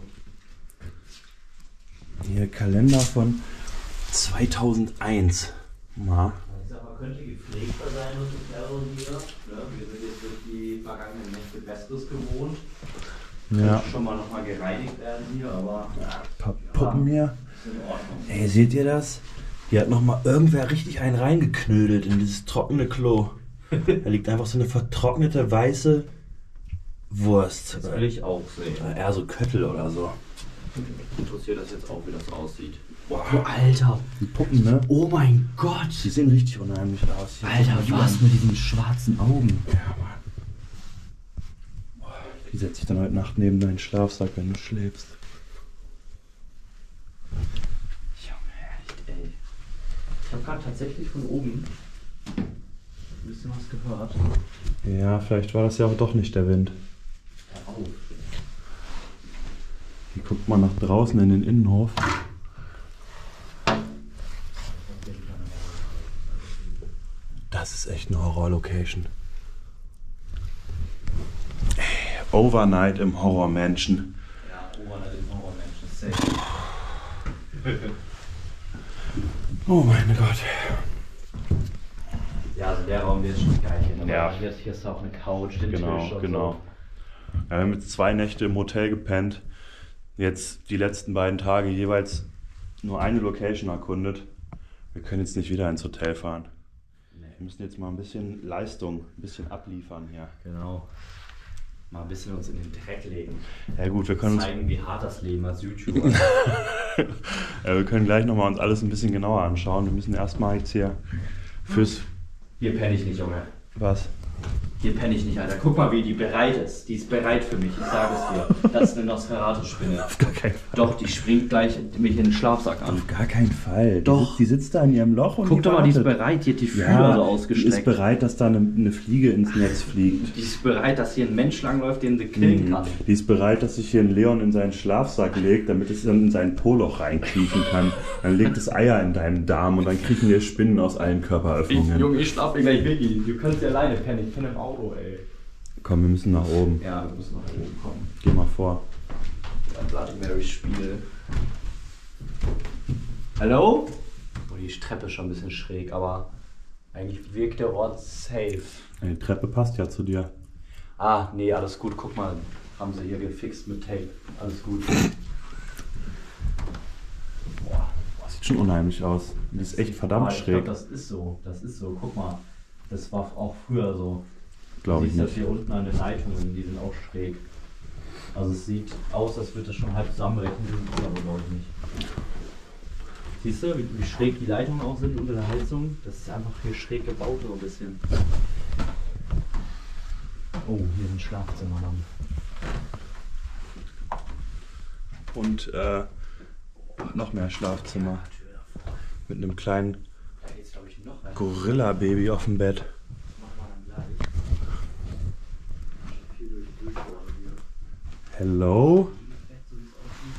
Speaker 1: Hier, Kalender von zweitausendeins. Na.
Speaker 2: Ich sag mal, könnte gepflegter sein und ein Terror hier. Ne? Wir sind jetzt durch die vergangenen Nächte Besseres gewohnt.
Speaker 1: Ja.
Speaker 2: Könnte schon mal nochmal gereinigt werden hier, aber
Speaker 1: Ein paar Puppen hier.
Speaker 2: ist in Ordnung.
Speaker 1: Ey, seht ihr das? Hier hat nochmal irgendwer richtig einen reingeknödelt in dieses trockene Klo. Da liegt einfach so eine vertrocknete weiße Wurst.
Speaker 2: Das will ich auch sehen.
Speaker 1: Oder eher so Köttel oder so.
Speaker 2: Interessiert das jetzt auch, wie das aussieht.
Speaker 1: Boah,
Speaker 2: Alter!
Speaker 1: die Puppen, ne?
Speaker 2: Oh mein Gott!
Speaker 1: Die sehen richtig unheimlich aus. Hier
Speaker 2: Alter,
Speaker 1: guck mal,
Speaker 2: was mit diesen schwarzen Augen?
Speaker 1: Ja, Mann. Boah, die setze ich dann heute Nacht neben deinen Schlafsack, wenn du schläfst.
Speaker 2: Junge, echt, ey. Ich habe gerade tatsächlich von oben ein bisschen was gehört.
Speaker 1: Ja, vielleicht war das ja auch doch nicht der Wind.
Speaker 2: Hör auf.
Speaker 1: Hier guckt man nach draußen in den Innenhof. Das ist echt eine Horror-Location. Ey, Overnight im Horror-Mansion.
Speaker 2: Ja, Overnight im Horror-Menschen, safe.
Speaker 1: Oh mein Gott.
Speaker 2: Ja, also der Raum, der ist schon geil. Hier,
Speaker 1: Ja.
Speaker 2: hier, ist, hier ist auch eine Couch, den
Speaker 1: Genau,
Speaker 2: Tisch und
Speaker 1: genau.
Speaker 2: so.
Speaker 1: Ja, wir haben jetzt zwei Nächte im Hotel gepennt. Jetzt die letzten beiden Tage jeweils nur eine Location erkundet. Wir können jetzt nicht wieder ins Hotel fahren. Wir müssen jetzt mal ein bisschen Leistung, ein bisschen abliefern hier.
Speaker 2: Genau. Mal ein bisschen uns in den Dreck legen.
Speaker 1: Ja gut, wir können uns,
Speaker 2: Zeigen, wie hart das Leben als YouTuber ist.
Speaker 1: ja, wir können gleich nochmal uns alles ein bisschen genauer anschauen. Wir müssen erstmal jetzt hier fürs...
Speaker 2: Hier penne ich nicht, Junge.
Speaker 1: Was?
Speaker 2: Hier penne ich nicht, Alter. Guck mal, wie die bereit ist. Die ist bereit für mich, ich sage es dir. Das ist eine Nosferatu-Spinne.
Speaker 1: Auf gar keinen Fall.
Speaker 2: Doch, die springt gleich mich in den Schlafsack an.
Speaker 1: Auf gar keinen Fall. Die,
Speaker 2: Doch.
Speaker 1: sitzt, die sitzt da in ihrem Loch und
Speaker 2: Guck doch mal, die ist
Speaker 1: wartet.
Speaker 2: bereit. Die hat die Fühler
Speaker 1: Ja,
Speaker 2: so
Speaker 1: die
Speaker 2: ausgestreckt.
Speaker 1: ist bereit, dass da eine, eine Fliege ins Netz fliegt.
Speaker 2: Die ist bereit, dass hier ein Mensch langläuft, den sie killen
Speaker 1: Mhm.
Speaker 2: kann.
Speaker 1: Die ist bereit, dass sich hier ein Leon in seinen Schlafsack legt, damit es dann in sein Poloch reinkriechen kann. Dann legt es Eier in deinem Darm und dann kriechen dir Spinnen aus allen Körperöffnungen.
Speaker 2: Junge, ich schlaf mir gleich weg. Du kannst ja alleine pennen. Ich penne im Auto, ey.
Speaker 1: Komm, wir müssen nach oben.
Speaker 2: Ja, wir müssen nach oben kommen.
Speaker 1: Geh mal vor.
Speaker 2: Ein Bloody Mary Spiel. Hallo? Oh, die Treppe ist schon ein bisschen schräg, aber eigentlich wirkt der Ort safe.
Speaker 1: Die Treppe passt ja zu dir.
Speaker 2: Ah, nee, alles gut. Guck mal, haben sie hier gefixt mit Tape. Alles gut. Boah.
Speaker 1: Boah, sieht schon unheimlich aus. Die ist echt verdammt
Speaker 2: Aber ich
Speaker 1: schräg.
Speaker 2: glaube, das ist so. Das ist so. Guck mal. Das war auch früher so.
Speaker 1: Glaube
Speaker 2: Du
Speaker 1: ich
Speaker 2: siehst das
Speaker 1: nicht.
Speaker 2: hier unten an den Leitungen, die sind auch schräg. Also es sieht aus, als würde das schon halb zusammenbrechen, das ist aber glaube ich nicht. Siehst du, wie, wie schräg die Leitungen auch sind unter der Heizung? Das ist einfach hier schräg gebaut so ein bisschen. Oh, hier ist ein Schlafzimmer dann.
Speaker 1: Und äh, noch mehr Schlafzimmer. Mit einem kleinen
Speaker 2: Da geht's glaube ich noch weiter.
Speaker 1: Gorilla-Baby auf dem Bett.
Speaker 2: Machen wir dann gleich. Schon viel durch die Durchbohren hier.
Speaker 1: Hello?
Speaker 2: So wie es aussieht.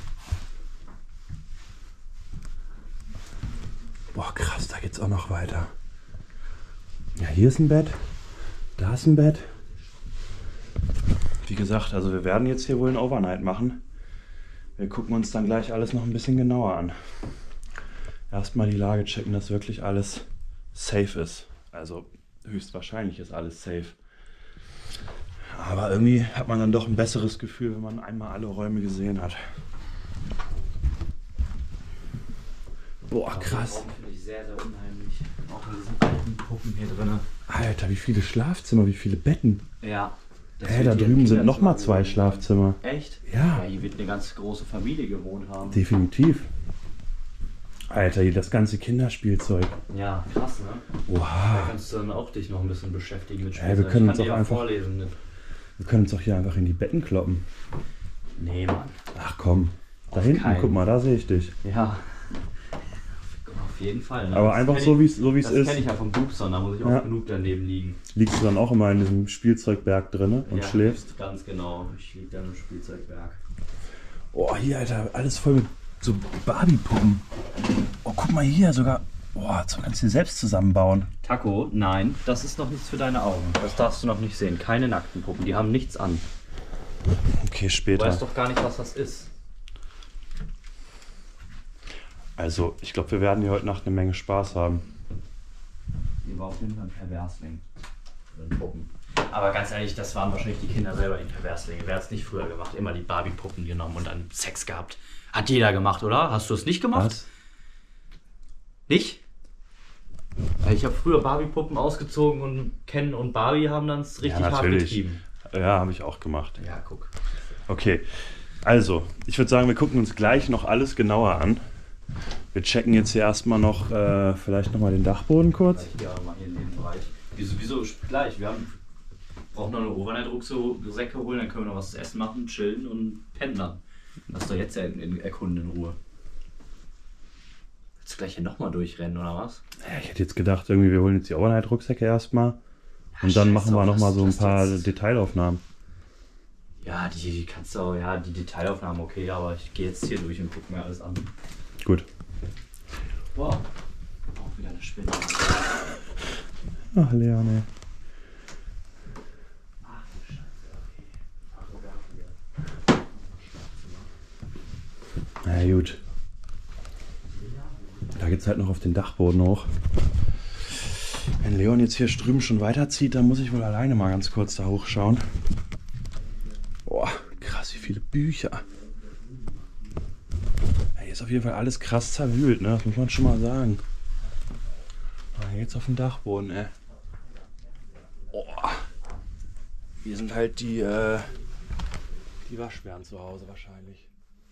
Speaker 1: Boah, krass, da geht's auch noch weiter. Ja, hier ist ein Bett. Da ist ein Bett. Wie gesagt, also wir werden jetzt hier wohl ein Overnight machen. Wir gucken uns dann gleich alles noch ein bisschen genauer an. Erstmal die Lage checken, dass wirklich alles safe ist. Also höchstwahrscheinlich ist alles safe. Aber irgendwie hat man dann doch ein besseres Gefühl, wenn man einmal alle Räume gesehen hat. Boah, krass.
Speaker 2: Den Raum finde ich sehr, sehr unheimlich. Auch mit diesen alten Puppen hier drin.
Speaker 1: Alter, wie viele Schlafzimmer, wie viele Betten.
Speaker 2: Ja, Das
Speaker 1: Hä,
Speaker 2: wird
Speaker 1: da
Speaker 2: hier
Speaker 1: drüben
Speaker 2: ein
Speaker 1: sind nochmal
Speaker 2: Kinderzimmer
Speaker 1: zwei
Speaker 2: gewesen
Speaker 1: Schlafzimmer.
Speaker 2: sein. Echt?
Speaker 1: Ja.
Speaker 2: Ja, hier wird eine ganz große Familie gewohnt haben.
Speaker 1: Definitiv. Alter, hier das ganze Kinderspielzeug.
Speaker 2: Ja, krass, ne? Da
Speaker 1: Oha.
Speaker 2: kannst du dann auch dich noch ein bisschen beschäftigen mit
Speaker 1: Ja,
Speaker 2: Spielzeug.
Speaker 1: wir können
Speaker 2: Ich
Speaker 1: uns
Speaker 2: kann dir
Speaker 1: auch
Speaker 2: ja
Speaker 1: einfach-
Speaker 2: vorlesen. Ne?
Speaker 1: Wir können uns doch hier einfach in die Betten kloppen.
Speaker 2: Nee, Mann.
Speaker 1: Ach komm. Da
Speaker 2: Auf
Speaker 1: hinten,
Speaker 2: keinen.
Speaker 1: guck mal, da sehe ich dich.
Speaker 2: Ja. Auf jeden Fall. Ne?
Speaker 1: Aber
Speaker 2: Das
Speaker 1: einfach
Speaker 2: kenn
Speaker 1: so,
Speaker 2: ich-
Speaker 1: wie es so wie's
Speaker 2: Das
Speaker 1: ist.
Speaker 2: kenne ich ja vom Bubson, da muss ich auch
Speaker 1: Ja.
Speaker 2: genug daneben liegen.
Speaker 1: Liegst du dann auch immer in diesem Spielzeugberg drinne und
Speaker 2: Ja,
Speaker 1: schläfst?
Speaker 2: Ganz genau. Ich liege dann im Spielzeugwerk.
Speaker 1: Oh, hier, Alter, alles voll mit so Barbie-Puppen. Oh, guck mal hier, sogar. Boah, das kannst du dir selbst zusammenbauen.
Speaker 2: Taco, nein, das ist noch nichts für deine Augen. Das darfst du noch nicht sehen. Keine nackten Puppen, die haben nichts an.
Speaker 1: Okay,
Speaker 2: Du
Speaker 1: später.
Speaker 2: weißt doch gar nicht, was das ist.
Speaker 1: Also, ich glaube, wir werden hier heute Nacht eine Menge Spaß haben.
Speaker 2: Die war auf jeden Fall ein Perversling. Oder Puppen. Aber ganz ehrlich, das waren wahrscheinlich die Kinder selber die Perverslinge. Wer hat es nicht früher gemacht? Immer die Barbie-Puppen genommen und dann Sex gehabt. Hat jeder gemacht, oder? Hast du es nicht gemacht?
Speaker 1: Was?
Speaker 2: Nicht? Ich habe früher Barbie-Puppen ausgezogen und Ken und Barbie haben dann es richtig
Speaker 1: Ja,
Speaker 2: hart
Speaker 1: natürlich.
Speaker 2: getrieben.
Speaker 1: Ja, habe ich auch gemacht.
Speaker 2: Ja, guck.
Speaker 1: Okay, also, ich würde sagen, wir gucken uns gleich noch alles genauer an. Wir checken jetzt hier erstmal noch, äh, vielleicht nochmal den Dachboden kurz.
Speaker 2: Hier mal hier in dem Bereich. Wieso, wieso gleich? Wir haben, brauchen noch eine Overnight-Rucksäcke holen, dann können wir noch was zu essen machen, chillen und pennen dann. Lass doch jetzt er- in- erkunden in Ruhe. Willst du gleich hier nochmal durchrennen oder was?
Speaker 1: Ja, ich hätte jetzt gedacht, irgendwie, wir holen jetzt die Overnight-Rucksäcke erstmal. Und
Speaker 2: Ja,
Speaker 1: dann
Speaker 2: scheiß
Speaker 1: machen wir
Speaker 2: drauf,
Speaker 1: nochmal
Speaker 2: lass-
Speaker 1: so ein
Speaker 2: lass
Speaker 1: paar
Speaker 2: jetzt-
Speaker 1: Detailaufnahmen.
Speaker 2: Ja, die kannst du auch, ja, die Detailaufnahmen okay, aber ich gehe jetzt hier durch und gucke mir alles an.
Speaker 1: Gut.
Speaker 2: Boah, auch wieder eine Spinne.
Speaker 1: Ach, Leon, ey.
Speaker 2: Ach du Scheiße, okay. Ach, wo werfen wir?
Speaker 1: Na gut. Da geht's halt noch auf den Dachboden hoch. Wenn Leon jetzt hier drüben schon weiterzieht, dann muss ich wohl alleine mal ganz kurz da hochschauen. Boah, krass, wie viele Bücher. Ja, hier ist auf jeden Fall alles krass zerwühlt, ne? Das muss man schon mal sagen. Aber jetzt auf dem Dachboden, ey. Boah. Hier sind halt die, äh, die Waschbären zu Hause wahrscheinlich.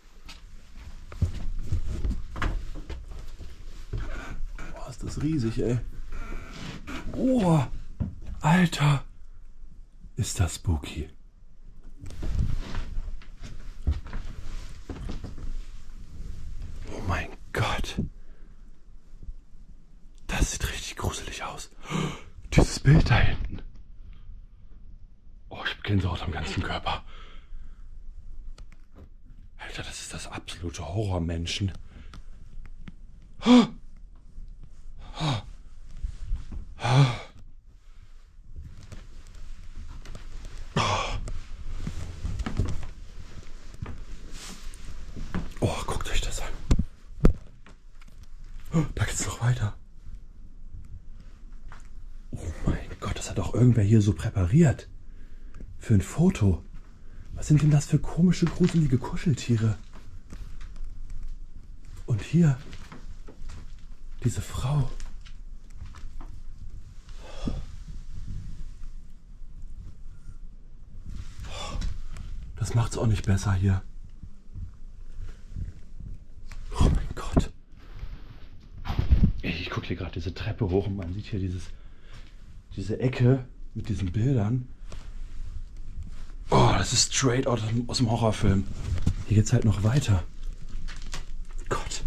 Speaker 1: Boah, ist das riesig, ey. Boah, Alter. Ist das spooky. Oh mein Gott. Das sieht richtig gruselig aus. Dieses Bild da hinten. Oh, ich hab Gänsehaut am ganzen Körper. Alter, das ist das absolute Horrormenschen. Oh, guckt euch das an. Oh, da geht's noch weiter. Oh mein Gott, das hat auch irgendwer hier so präpariert. Für ein Foto. Was sind denn das für komische, gruselige Kuscheltiere? Und hier, diese Frau. Das macht's auch nicht besser hier. Oh mein Gott. Ey, ich gucke hier gerade diese Treppe hoch und man sieht hier dieses, diese Ecke mit diesen Bildern. Oh, das ist straight out aus dem Horrorfilm. Hier geht's halt noch weiter. Gott.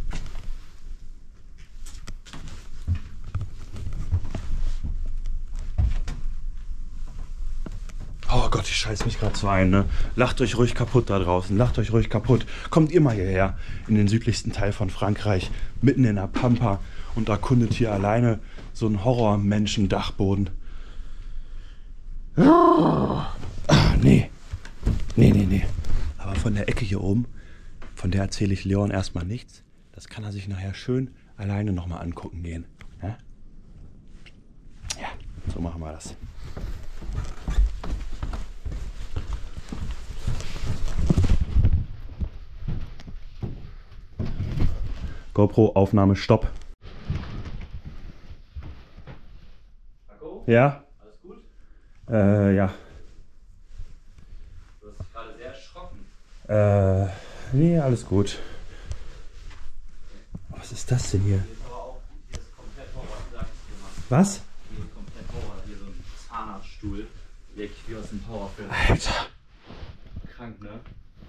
Speaker 1: Oh Gott, ich scheiß mich gerade so ein, ne? Lacht euch ruhig kaputt da draußen, lacht euch ruhig kaputt. Kommt ihr mal hierher, in den südlichsten Teil von Frankreich, mitten in der Pampa und erkundet hier alleine so einen Horrormenschen-Dachboden. Ah, nee. Nee, nee, nee. Aber von der Ecke hier oben, von der erzähle ich Leon erstmal nichts. Das kann er sich nachher schön alleine nochmal angucken gehen. Ja? Ja, so machen wir das. GoPro-Aufnahme, Stopp.
Speaker 2: Marco,
Speaker 1: Ja?
Speaker 2: alles gut?
Speaker 1: Äh, ja. Äh, nee, alles gut. Was ist das denn hier? Was?
Speaker 2: Hier ist komplett Horror, hier so ein Zahnarztstuhl. Wirklich wie aus dem Horrorfilm.
Speaker 1: Alter.
Speaker 2: Krank, ne?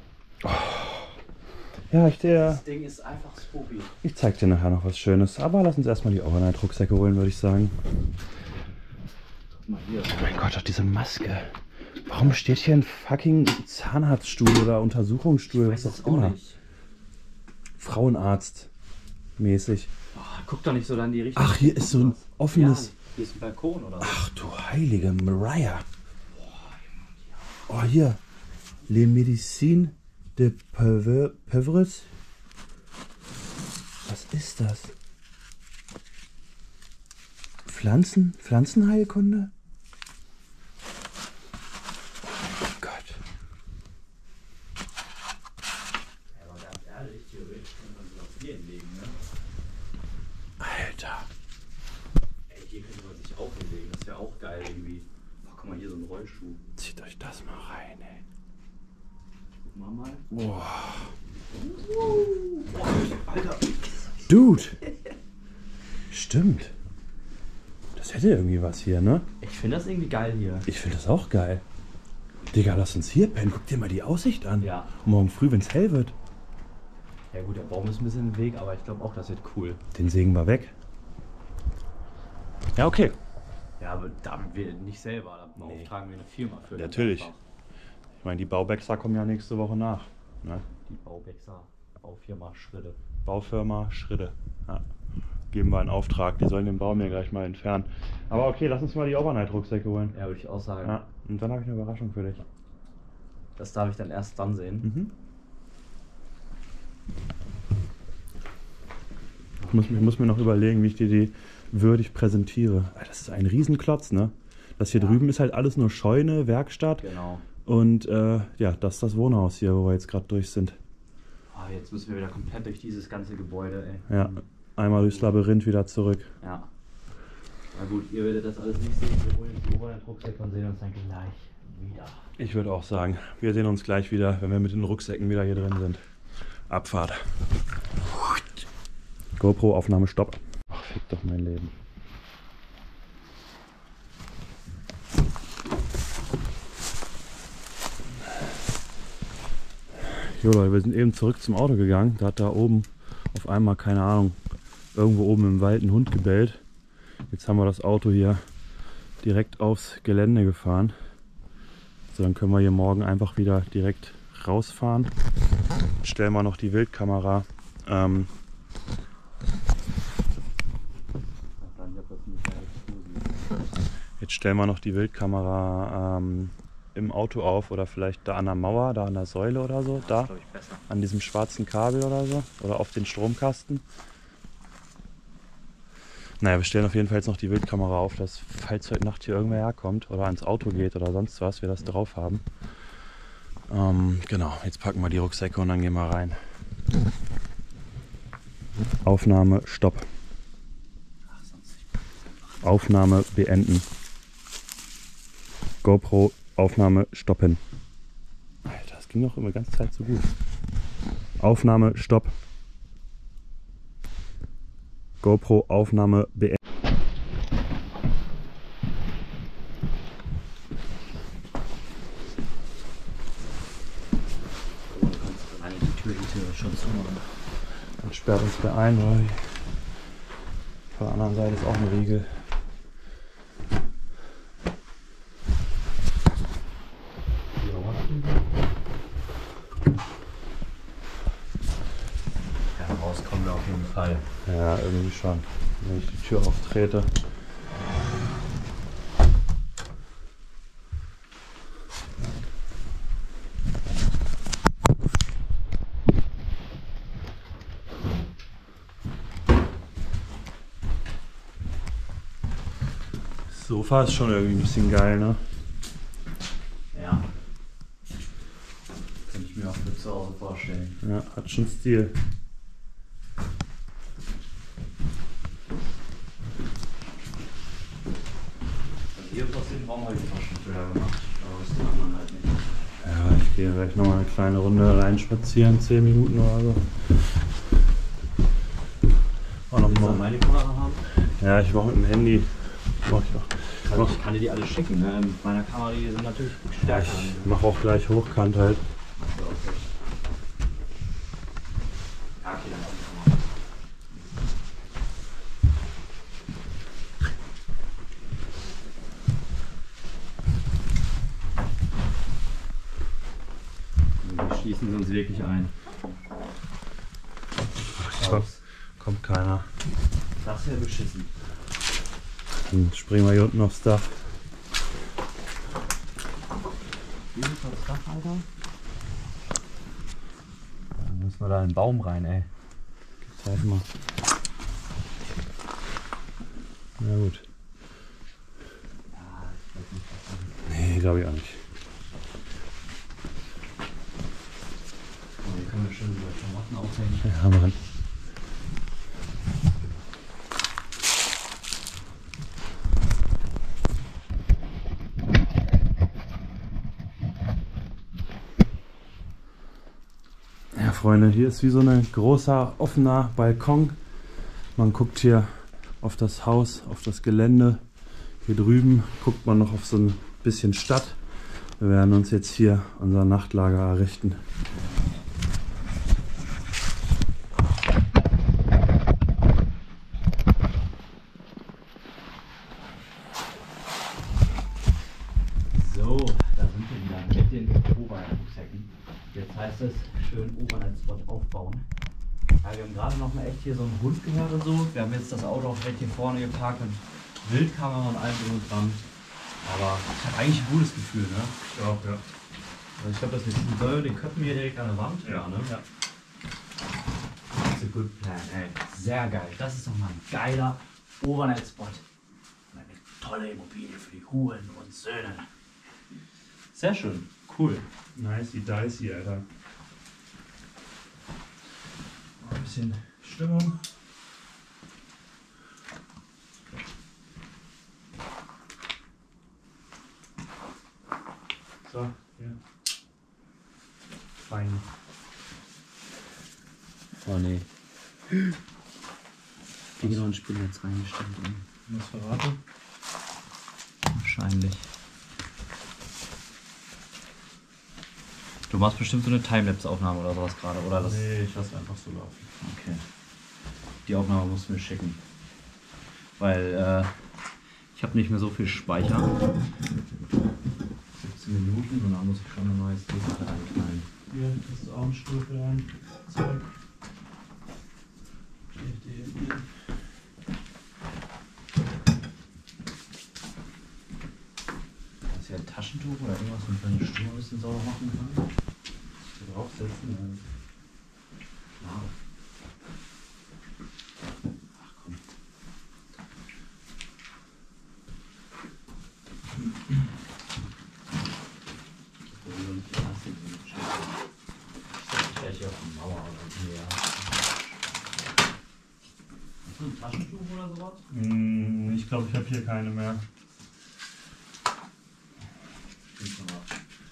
Speaker 1: Ja, ich, der,
Speaker 2: Das Ding ist einfach spooky.
Speaker 1: ich zeig dir nachher noch was Schönes. Aber lass uns erstmal die Overnight-Rucksäcke holen, würde ich sagen.
Speaker 2: Guck mal hier.
Speaker 1: Oh mein Gott, auch diese Maske. Warum steht hier ein fucking Zahnarztstuhl oder Untersuchungsstuhl, was auch immer? Frauenarzt mäßig.
Speaker 2: Oh, guck doch nicht so dann die Richtung.
Speaker 1: Ach, hier ist so ein offenes...
Speaker 2: Ja, hier ist ein Balkon oder so.
Speaker 1: Ach du heilige Mariah. Oh, hier. Les Médecines de Pauvres. Was ist das? Pflanzen? Pflanzenheilkunde? Oh Gott.
Speaker 2: Ja, aber ganz ehrlich, theoretisch könnte man sich auch hier hinlegen, ne?
Speaker 1: Alter.
Speaker 2: Ey, hier könnte man sich auch hinlegen, das wäre auch geil irgendwie. Oh, guck mal, hier so ein Rollschuh.
Speaker 1: Zieht euch das mal rein, ey.
Speaker 2: Guck mal mal.
Speaker 1: Boah.
Speaker 2: Alter.
Speaker 1: Dude. Stimmt. Das hätte irgendwie was hier, ne?
Speaker 2: Ich finde das irgendwie geil hier.
Speaker 1: Ich finde das auch geil. Digga, lass uns hier pennen. Guck dir mal die Aussicht an.
Speaker 2: Ja.
Speaker 1: Morgen früh, wenn es hell wird.
Speaker 2: Ja gut, der Baum ist ein bisschen im Weg, aber ich glaube auch, das wird cool.
Speaker 1: Den sägen wir weg. Ja, okay.
Speaker 2: Ja, aber da wir nicht selber, da beauftragen wir eine Firma für.
Speaker 1: Natürlich.
Speaker 2: Einfach.
Speaker 1: Ich meine, die Baubexer kommen ja nächste Woche nach. Ne?
Speaker 2: Die Baubexer, Baufirma Schritte.
Speaker 1: Baufirma Schritte. Ja. Geben wir einen Auftrag. Die sollen den Baum hier gleich mal entfernen. Aber okay, lass uns mal die Overnight-Rucksäcke holen.
Speaker 2: Ja, würde ich auch sagen.
Speaker 1: Ja. Und dann habe ich eine Überraschung für dich.
Speaker 2: Das darf ich dann erst dann sehen.
Speaker 1: Mhm. Ich muss, ich muss mir noch überlegen, wie ich dir die würdig präsentiere. Das ist ein Riesenklotz, ne? Das hier
Speaker 2: Ja.
Speaker 1: drüben ist halt alles nur Scheune, Werkstatt.
Speaker 2: Genau.
Speaker 1: Und äh, ja, das ist das Wohnhaus hier, wo wir jetzt gerade durch sind.
Speaker 2: Oh, jetzt müssen wir wieder komplett durch dieses ganze Gebäude, ey.
Speaker 1: Ja, einmal durchs Labyrinth wieder zurück.
Speaker 2: Ja. Na gut, ihr werdet das alles nicht sehen. Wir holen die Overnight-Rucksäcke und sehen uns dann gleich wieder.
Speaker 1: Ich würde auch sagen, wir sehen uns gleich wieder, wenn wir mit den Rucksäcken wieder hier drin sind. Abfahrt. GoPro-Aufnahme, stopp. Ach, fick doch mein Leben. Jo Leute, wir sind eben zurück zum Auto gegangen. Da hat da oben auf einmal, keine Ahnung, irgendwo oben im Wald ein Hund gebellt. Jetzt haben wir das Auto hier direkt aufs Gelände gefahren. So, dann können wir hier morgen einfach wieder direkt rausfahren. Jetzt stellen wir noch die Wildkamera. Ähm, jetzt stellen wir noch die Wildkamera ähm, im Auto auf oder vielleicht da an der Mauer, da an der Säule oder so, da
Speaker 2: Glaube ich besser.
Speaker 1: an diesem schwarzen Kabel oder so oder auf den Stromkasten. Naja, wir stellen auf jeden Fall jetzt noch die Wildkamera auf, dass falls heute Nacht hier irgendwer herkommt oder ans Auto geht oder sonst was, wir das drauf haben. Ähm, genau, jetzt packen wir die Rucksäcke und dann gehen wir rein. Aufnahme, stopp. Aufnahme beenden. GoPro, Aufnahme stoppen. Alter, das ging doch immer die ganze Zeit so gut. Aufnahme, stopp. GoPro, Aufnahme beenden.
Speaker 2: Du kannst alleine die Tür hinter schon zumachen.
Speaker 1: Dann sperrt uns der ein, weil von der anderen Seite ist auch ein Riegel.
Speaker 2: Ja, rauskommen wir auf jeden Fall.
Speaker 1: Ja, irgendwie schon. Wenn ich die Tür auftrete. Das Sofa ist schon irgendwie ein bisschen geil, ne?
Speaker 2: Ja. Kann ich mir auch für zu Hause vorstellen.
Speaker 1: Ja, hat schon Stil.
Speaker 2: Hier aus dem Raum habe ich auch schon Bilder gemacht, aber aus dem anderen halt nicht.
Speaker 1: Ja, ich gehe gleich noch mal eine kleine Runde rein spazieren, zehn Minuten oder so. Auch noch mal
Speaker 2: meine Kamera haben?
Speaker 1: Ja, ich mache mit dem Handy. Mach ich auch.
Speaker 2: Also ich kann dir die alle schicken, ne? Mit meiner Kamera, die sind natürlich
Speaker 1: Ja,
Speaker 2: stärker.
Speaker 1: ich mache auch gleich hochkant halt.
Speaker 2: Ja, okay, dann mach ich mal. Wir schließen sie uns wirklich ein.
Speaker 1: Komm, kommt keiner.
Speaker 2: Das wäre beschissen.
Speaker 1: Dann springen wir hier unten aufs Dach.
Speaker 2: Wie ist das Dach, Alter? Dann müssen wir da in den Baum rein, ey.
Speaker 1: Zeig mal. Na gut.
Speaker 2: Ja, ich weiß nicht, was
Speaker 1: Nee, glaube ich auch nicht.
Speaker 2: hier können wir schön über Klamotten aufhängen.
Speaker 1: Ja, Mann. Ja, Freunde, hier ist wie so ein großer offener Balkon. Man guckt hier auf das Haus, auf das Gelände. Hier drüben guckt man noch auf so ein bisschen Stadt. Wir werden uns jetzt hier unser Nachtlager errichten.
Speaker 2: So, da sind wir wieder mit den Overnight-Rucksäcken. Jetzt heißt es schön Overnight-Spot aufbauen. Ja, wir haben gerade noch mal echt hier so einen Hund gehört und so. Wir haben jetzt das Auto auch direkt hier vorne geparkt mit Wildkamera und allem drum und dran. Aber ich habe eigentlich ein gutes Gefühl, ne?
Speaker 1: Ich auch, ja.
Speaker 2: Also ich glaube, dass wir diesen Säulen, den köppen wir direkt an der Wand.
Speaker 1: Ja,
Speaker 2: ne?
Speaker 1: ja.
Speaker 2: That's a good plan, ey. Sehr geil. Das ist doch mal ein geiler Overnight-Spot. Und eine tolle Immobilie für die Huren und Söhne. Sehr schön. Cool.
Speaker 1: Nicey dicey, Alter. Ein bisschen Stimmung. So, hier. Fein.
Speaker 2: Oh nee. Wie genau ein Spiel jetzt reingestellt?
Speaker 1: Was verraten?
Speaker 2: Wahrscheinlich. Du machst bestimmt so eine Timelapse-Aufnahme oder sowas gerade, oder? Das
Speaker 1: Nee, ich lasse einfach so laufen.
Speaker 2: Okay. Die Aufnahme musst du mir schicken. Weil äh, ich habe nicht mehr so viel Speicher. siebzehn Minuten und dann muss ich schon ein neues Bild reinknallen.
Speaker 1: Hier ist auch ein Stuhl für ein Zeug.
Speaker 2: Ist hier ein Taschentuch oder irgendwas, womit man den Stuhl ein bisschen sauber machen kann?
Speaker 1: Hier draufsetzen.
Speaker 2: Schade. Ach komm. Ich hier auf die Mauer oder so. Ja. Hast du ein Taschentuch oder sowas?
Speaker 1: Hm, ich glaube, ich habe hier keine mehr.
Speaker 2: Stimmt aber.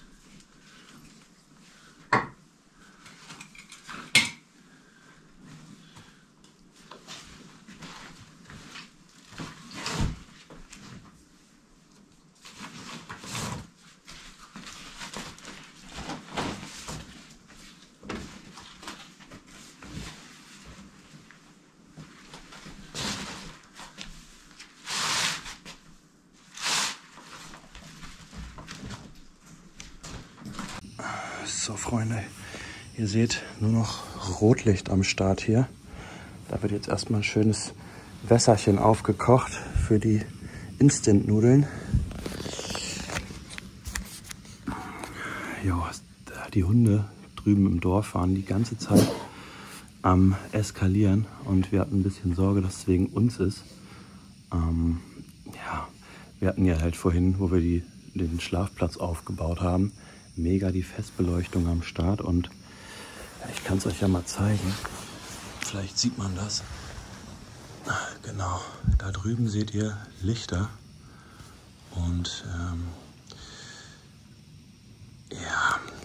Speaker 1: So, Freunde, ihr seht nur noch Rotlicht am Start hier. Da wird jetzt erstmal ein schönes Wässerchen aufgekocht für die Instant-Nudeln. Jo, die Hunde drüben im Dorf waren die ganze Zeit am Eskalieren und wir hatten ein bisschen Sorge, dass es wegen uns ist. Ähm, ja, wir hatten ja halt vorhin, wo wir die, den Schlafplatz aufgebaut haben, mega die Festbeleuchtung am Start und ich kann es euch ja mal zeigen. Vielleicht sieht man das. Genau, da drüben seht ihr Lichter und ähm, ja,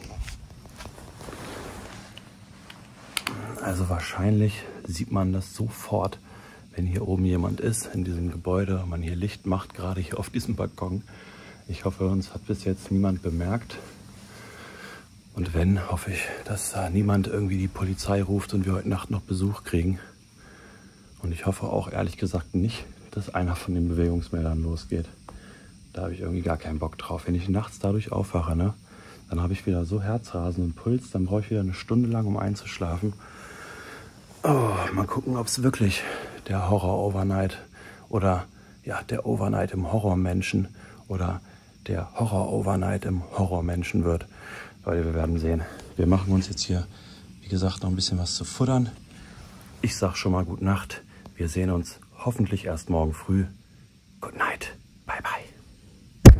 Speaker 1: Also wahrscheinlich sieht man das sofort, wenn hier oben jemand ist in diesem Gebäude und man hier Licht macht, gerade hier auf diesem Balkon. Ich hoffe, uns hat bis jetzt niemand bemerkt. Und wenn, hoffe ich, dass da niemand irgendwie die Polizei ruft und wir heute Nacht noch Besuch kriegen. Und ich hoffe auch ehrlich gesagt nicht, dass einer von den Bewegungsmeldern losgeht. Da habe ich irgendwie gar keinen Bock drauf. Wenn ich nachts dadurch aufwache, ne, dann habe ich wieder so Herzrasen und Puls, dann brauche ich wieder eine Stunde lang, um einzuschlafen. Oh, mal gucken, ob es wirklich der Horror-Overnight oder ja, der Overnight im Horrormenschen oder der Horror-Overnight im Horrormenschen wird. Leute, wir werden sehen. Wir machen uns jetzt hier, wie gesagt, noch ein bisschen was zu futtern. Ich sag schon mal Gute Nacht. Wir sehen uns hoffentlich erst morgen früh. Good night. Bye, bye.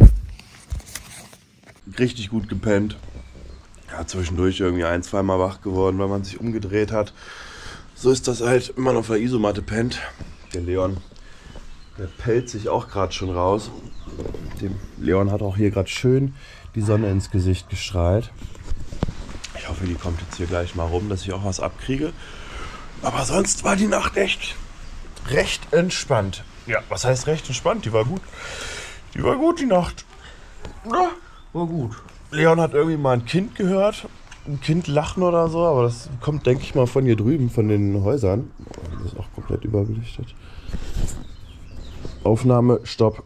Speaker 4: Richtig gut gepennt. Ja, zwischendurch irgendwie ein, zweimal wach geworden, weil man sich umgedreht hat. So ist das halt, wenn man auf der Isomatte pennt. Der Leon, der pellt sich auch gerade schon raus. Dem Leon hat auch hier gerade schön die Sonne ins Gesicht gestrahlt. Ich hoffe, die kommt jetzt hier gleich mal rum, dass ich auch was abkriege. Aber sonst war die Nacht echt recht entspannt. Ja, was heißt recht entspannt? Die war gut. Die war gut, die Nacht. Ja, war gut. Leon hat irgendwie mal ein Kind gehört. Ein Kind lachen oder so, aber das kommt, denke ich mal, von hier drüben, von den Häusern. Das ist auch komplett überbelichtet. Aufnahme, Stopp.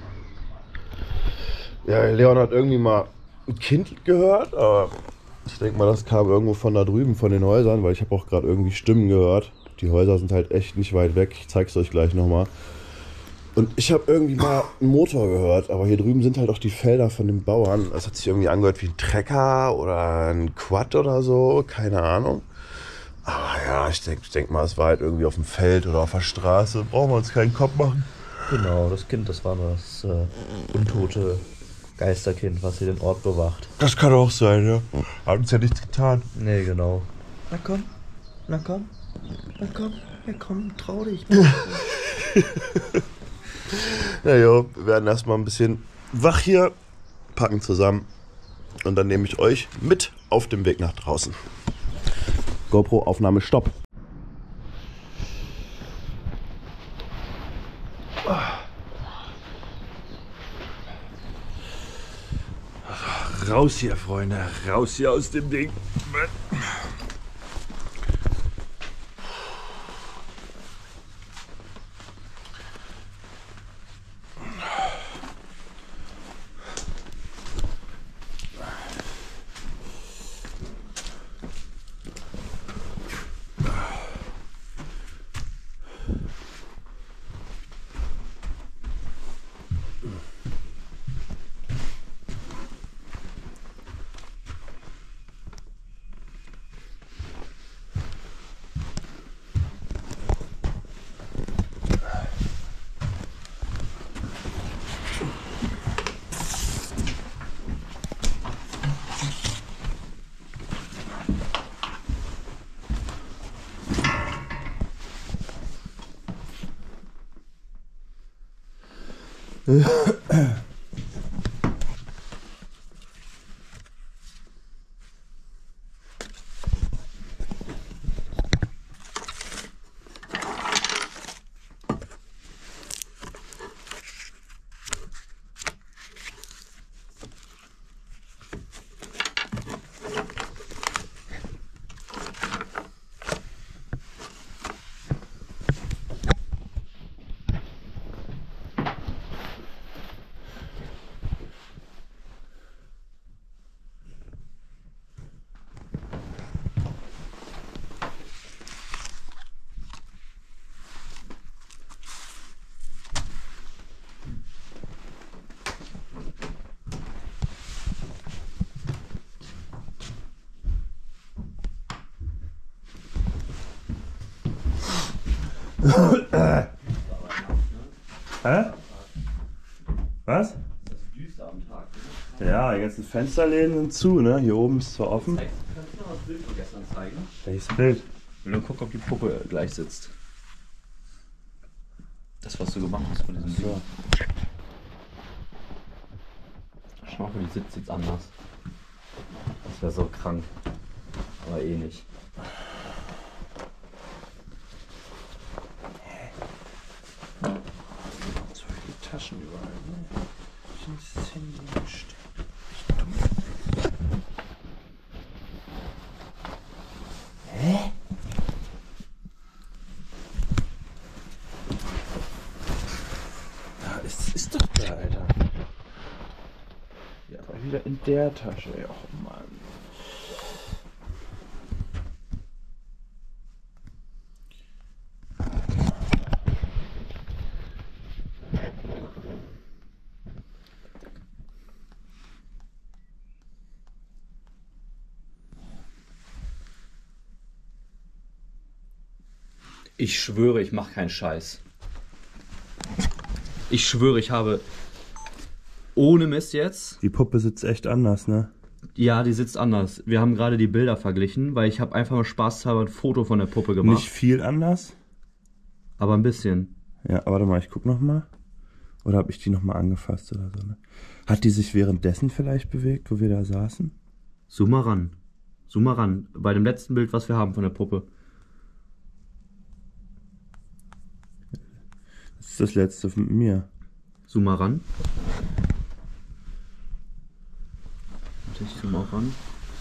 Speaker 4: Ja, Leon hat irgendwie mal ein Kind gehört, aber ich denke mal, das kam irgendwo von da drüben, von den Häusern, weil ich habe auch gerade irgendwie Stimmen gehört. Die Häuser sind halt echt nicht weit weg. Ich zeige es euch gleich nochmal. Und ich habe irgendwie mal einen Motor gehört, aber hier drüben sind halt auch die Felder von den Bauern. Das hat sich irgendwie angehört wie ein Trecker oder ein Quad oder so, keine Ahnung. Aber ja, ich denke ich denk mal, es war halt irgendwie auf dem Feld oder auf der Straße. Brauchen wir uns keinen Kopf machen.
Speaker 2: Genau, das Kind, das war das äh, untote Geisterkind, was hier den Ort bewacht.
Speaker 4: Das kann auch sein, ja. Hat uns ja nichts getan.
Speaker 2: Nee, genau. Na komm, na komm, na komm, ja komm, trau dich.
Speaker 4: Na ja, wir werden erstmal ein bisschen wach hier, packen zusammen und dann nehme ich euch mit auf dem Weg nach draußen. GoPro-Aufnahme, Stopp. Raus hier, Freunde, raus hier aus dem Ding.
Speaker 1: Hä? Was? Ja, die ganzen Fensterläden sind zu, ne? Hier oben ist zwar offen.
Speaker 2: Kannst du noch das Bild von gestern zeigen?
Speaker 1: Welches Bild?
Speaker 2: Ich will nur gucken, ob die Puppe gleich sitzt. Das, was du gemacht hast von diesem
Speaker 1: So.
Speaker 2: Ding. Ich hoffe, die sitzt jetzt anders. Das wäre so krank. Aber eh nicht.
Speaker 4: Taschen überall. Ne? Ich hab das Handy gesteckt. Hä? Da ist, ist doch da, Alter. Ja, aber wieder in der Tasche. Oh Mann.
Speaker 2: Ich schwöre, ich mache keinen Scheiß. Ich schwöre, ich habe ohne Mist jetzt.
Speaker 1: Die Puppe sitzt echt anders, ne?
Speaker 2: Ja, die sitzt anders. Wir haben gerade die Bilder verglichen, weil ich habe einfach mal spaßhalber ein Foto von der Puppe gemacht.
Speaker 1: Nicht viel anders?
Speaker 2: Aber ein bisschen.
Speaker 1: Ja, warte mal, ich guck noch mal. Oder habe ich die noch mal angefasst oder so, ne? Hat die sich währenddessen vielleicht bewegt, wo wir da saßen?
Speaker 2: Zoom mal ran. Zoom mal ran. Bei dem letzten Bild, was wir haben von der Puppe.
Speaker 1: Das ist das letzte mit mir.
Speaker 2: Zoom mal ran. Warte, ich zoom auch ran.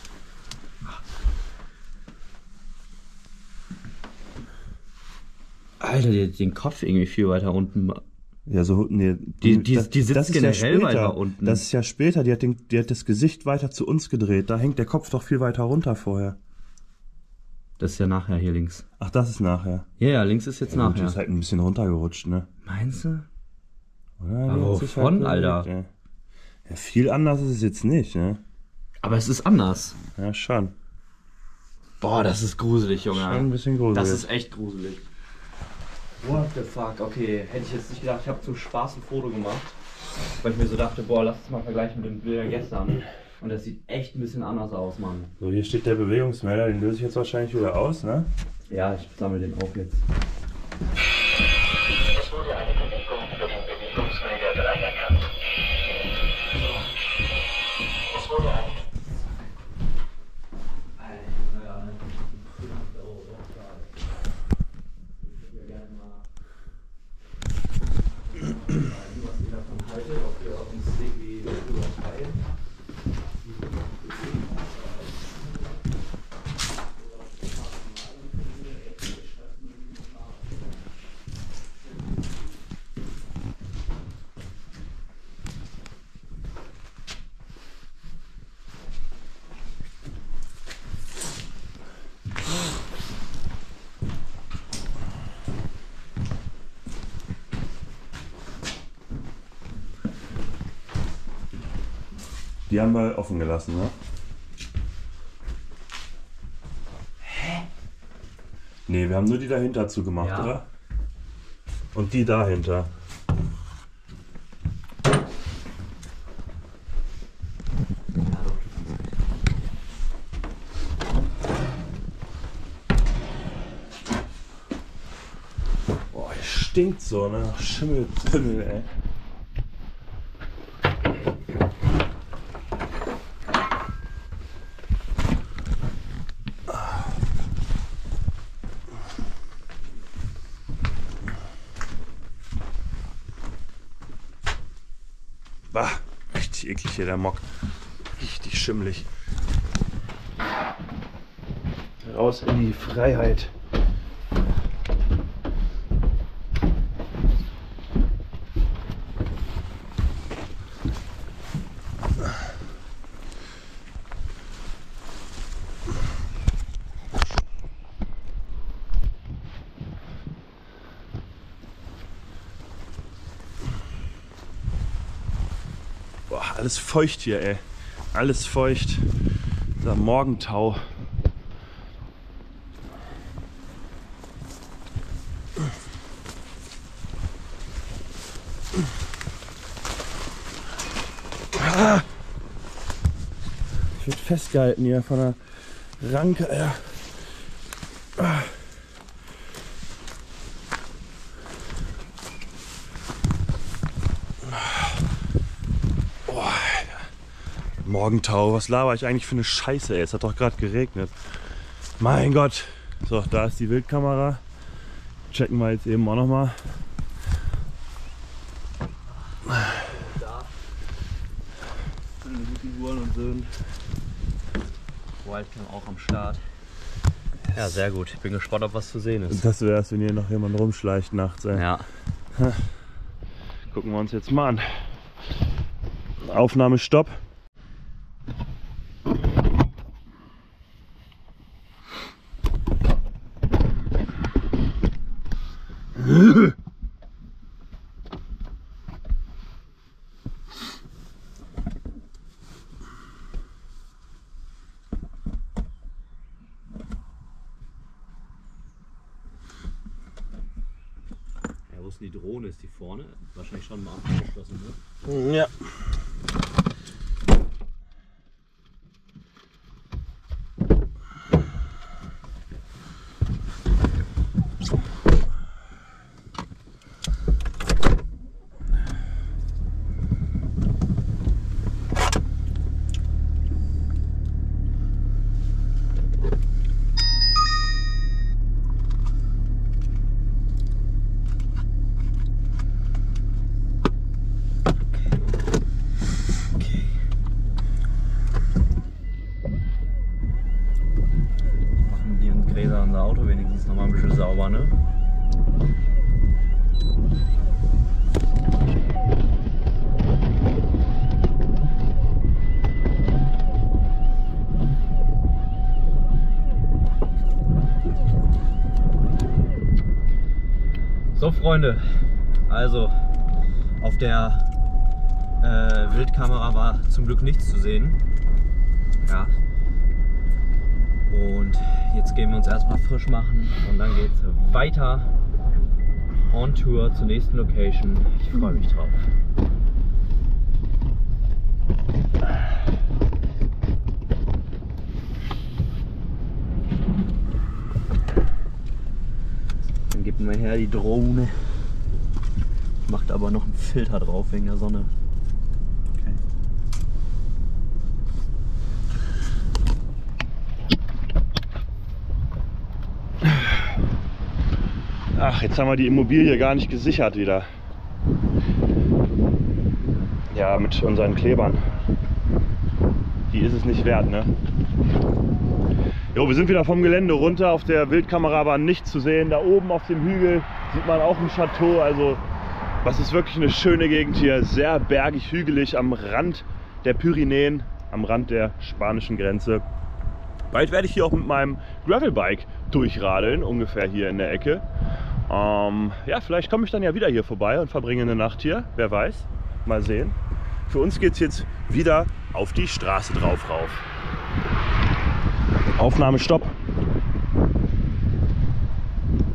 Speaker 2: Alter, die hat den Kopf irgendwie viel weiter unten.
Speaker 1: Ja, so, nee,
Speaker 2: Die, die,
Speaker 1: das,
Speaker 2: die sitzt
Speaker 1: das ist
Speaker 2: generell
Speaker 1: ja später.
Speaker 2: weiter unten.
Speaker 1: Das ist ja später, die hat, den, die hat das Gesicht weiter zu uns gedreht. Da hängt der Kopf doch viel weiter runter vorher.
Speaker 2: Das ist ja nachher hier links.
Speaker 1: Ach, das ist nachher.
Speaker 2: Ja, ja, links ist jetzt
Speaker 1: Ja, gut, die
Speaker 2: nachher.
Speaker 1: ist halt ein bisschen runtergerutscht, ne?
Speaker 2: Meinst du?
Speaker 1: Oder?
Speaker 2: Aber
Speaker 1: Die hat sich
Speaker 2: wovon,
Speaker 1: bewegt,
Speaker 2: Alter?
Speaker 1: Ja. Ja, viel anders ist es jetzt nicht, ne?
Speaker 2: Aber es ist anders.
Speaker 1: Ja, schon.
Speaker 2: Boah, das ist gruselig, Junge.
Speaker 1: Schon ein bisschen gruselig.
Speaker 2: Das ist echt gruselig. What the fuck? Okay, hätte ich jetzt nicht gedacht. Ich habe zum Spaß ein Foto gemacht, weil ich mir so dachte, boah, lass es mal vergleichen mit den Bildern gestern. Und das sieht echt ein bisschen anders aus, Mann.
Speaker 1: So, hier steht der Bewegungsmelder, den löse ich jetzt wahrscheinlich wieder aus, ne?
Speaker 2: Ja, ich sammle den auf jetzt.
Speaker 3: Es wurde eine Bewegung für den Bewegungsmelder anerkannt. Es wurde eine
Speaker 1: Die haben wir offen gelassen, ne? Hä? Nee, wir haben nur die dahinter zugemacht,
Speaker 2: Ja.
Speaker 1: oder? Und die dahinter. Boah, hier stinkt so, ne? Nach Schimmelpimmel, ey. Bah, richtig eklig hier der Mock. Richtig schimmelig. Raus in die Freiheit. Boah, alles feucht hier, ey. Alles feucht. Dieser Morgentau. Ah! Ich werde festgehalten hier von einer Ranke. Ja. Ah. Morgentau, was laber ich eigentlich für eine Scheiße, ey? Es hat doch gerade geregnet. Mein Gott. So, da ist die Wildkamera. Checken wir jetzt eben auch nochmal.
Speaker 2: gewöhnt. Wildcam auch am Start. Ja, sehr gut. Ich bin gespannt, ob was zu sehen ist.
Speaker 1: Das wär's, wenn hier noch jemand rumschleicht nachts. Ey.
Speaker 2: Ja.
Speaker 1: Gucken wir uns jetzt mal an. Aufnahme Stopp.
Speaker 2: Wo ist denn die Drohne? Ist die vorne? Wahrscheinlich schon mal abgeschlossen, ne?
Speaker 1: Ja.
Speaker 2: Unser Auto wenigstens noch mal ein bisschen sauber, ne? So Freunde, also auf der äh, Wildkamera war zum Glück nichts zu sehen. Ja. Und jetzt gehen wir uns erstmal frisch machen und dann geht es weiter on Tour zur nächsten Location. Ich freue mich drauf. Dann gibt mir her die Drohne. Macht aber noch einen Filter drauf wegen der Sonne.
Speaker 1: Ach, jetzt haben wir die Immobilie gar nicht gesichert wieder. Ja, mit unseren Klebern. Die ist es nicht wert, ne? Jo, wir sind wieder vom Gelände runter. Auf der Wildkamera war nichts zu sehen. Da oben auf dem Hügel sieht man auch ein Chateau. Also, das ist wirklich eine schöne Gegend hier. Sehr bergig, hügelig am Rand der Pyrenäen, am Rand der spanischen Grenze. Bald werde ich hier auch mit meinem Gravelbike durchradeln, ungefähr hier in der Ecke. Ähm, ja, vielleicht komme ich dann ja wieder hier vorbei und verbringe eine Nacht hier. Wer weiß, mal sehen. Für uns geht es jetzt wieder auf die Straße drauf rauf. Aufnahme Stopp.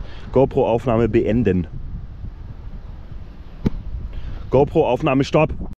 Speaker 1: GoPro-Aufnahme beenden. GoPro-Aufnahme Stopp.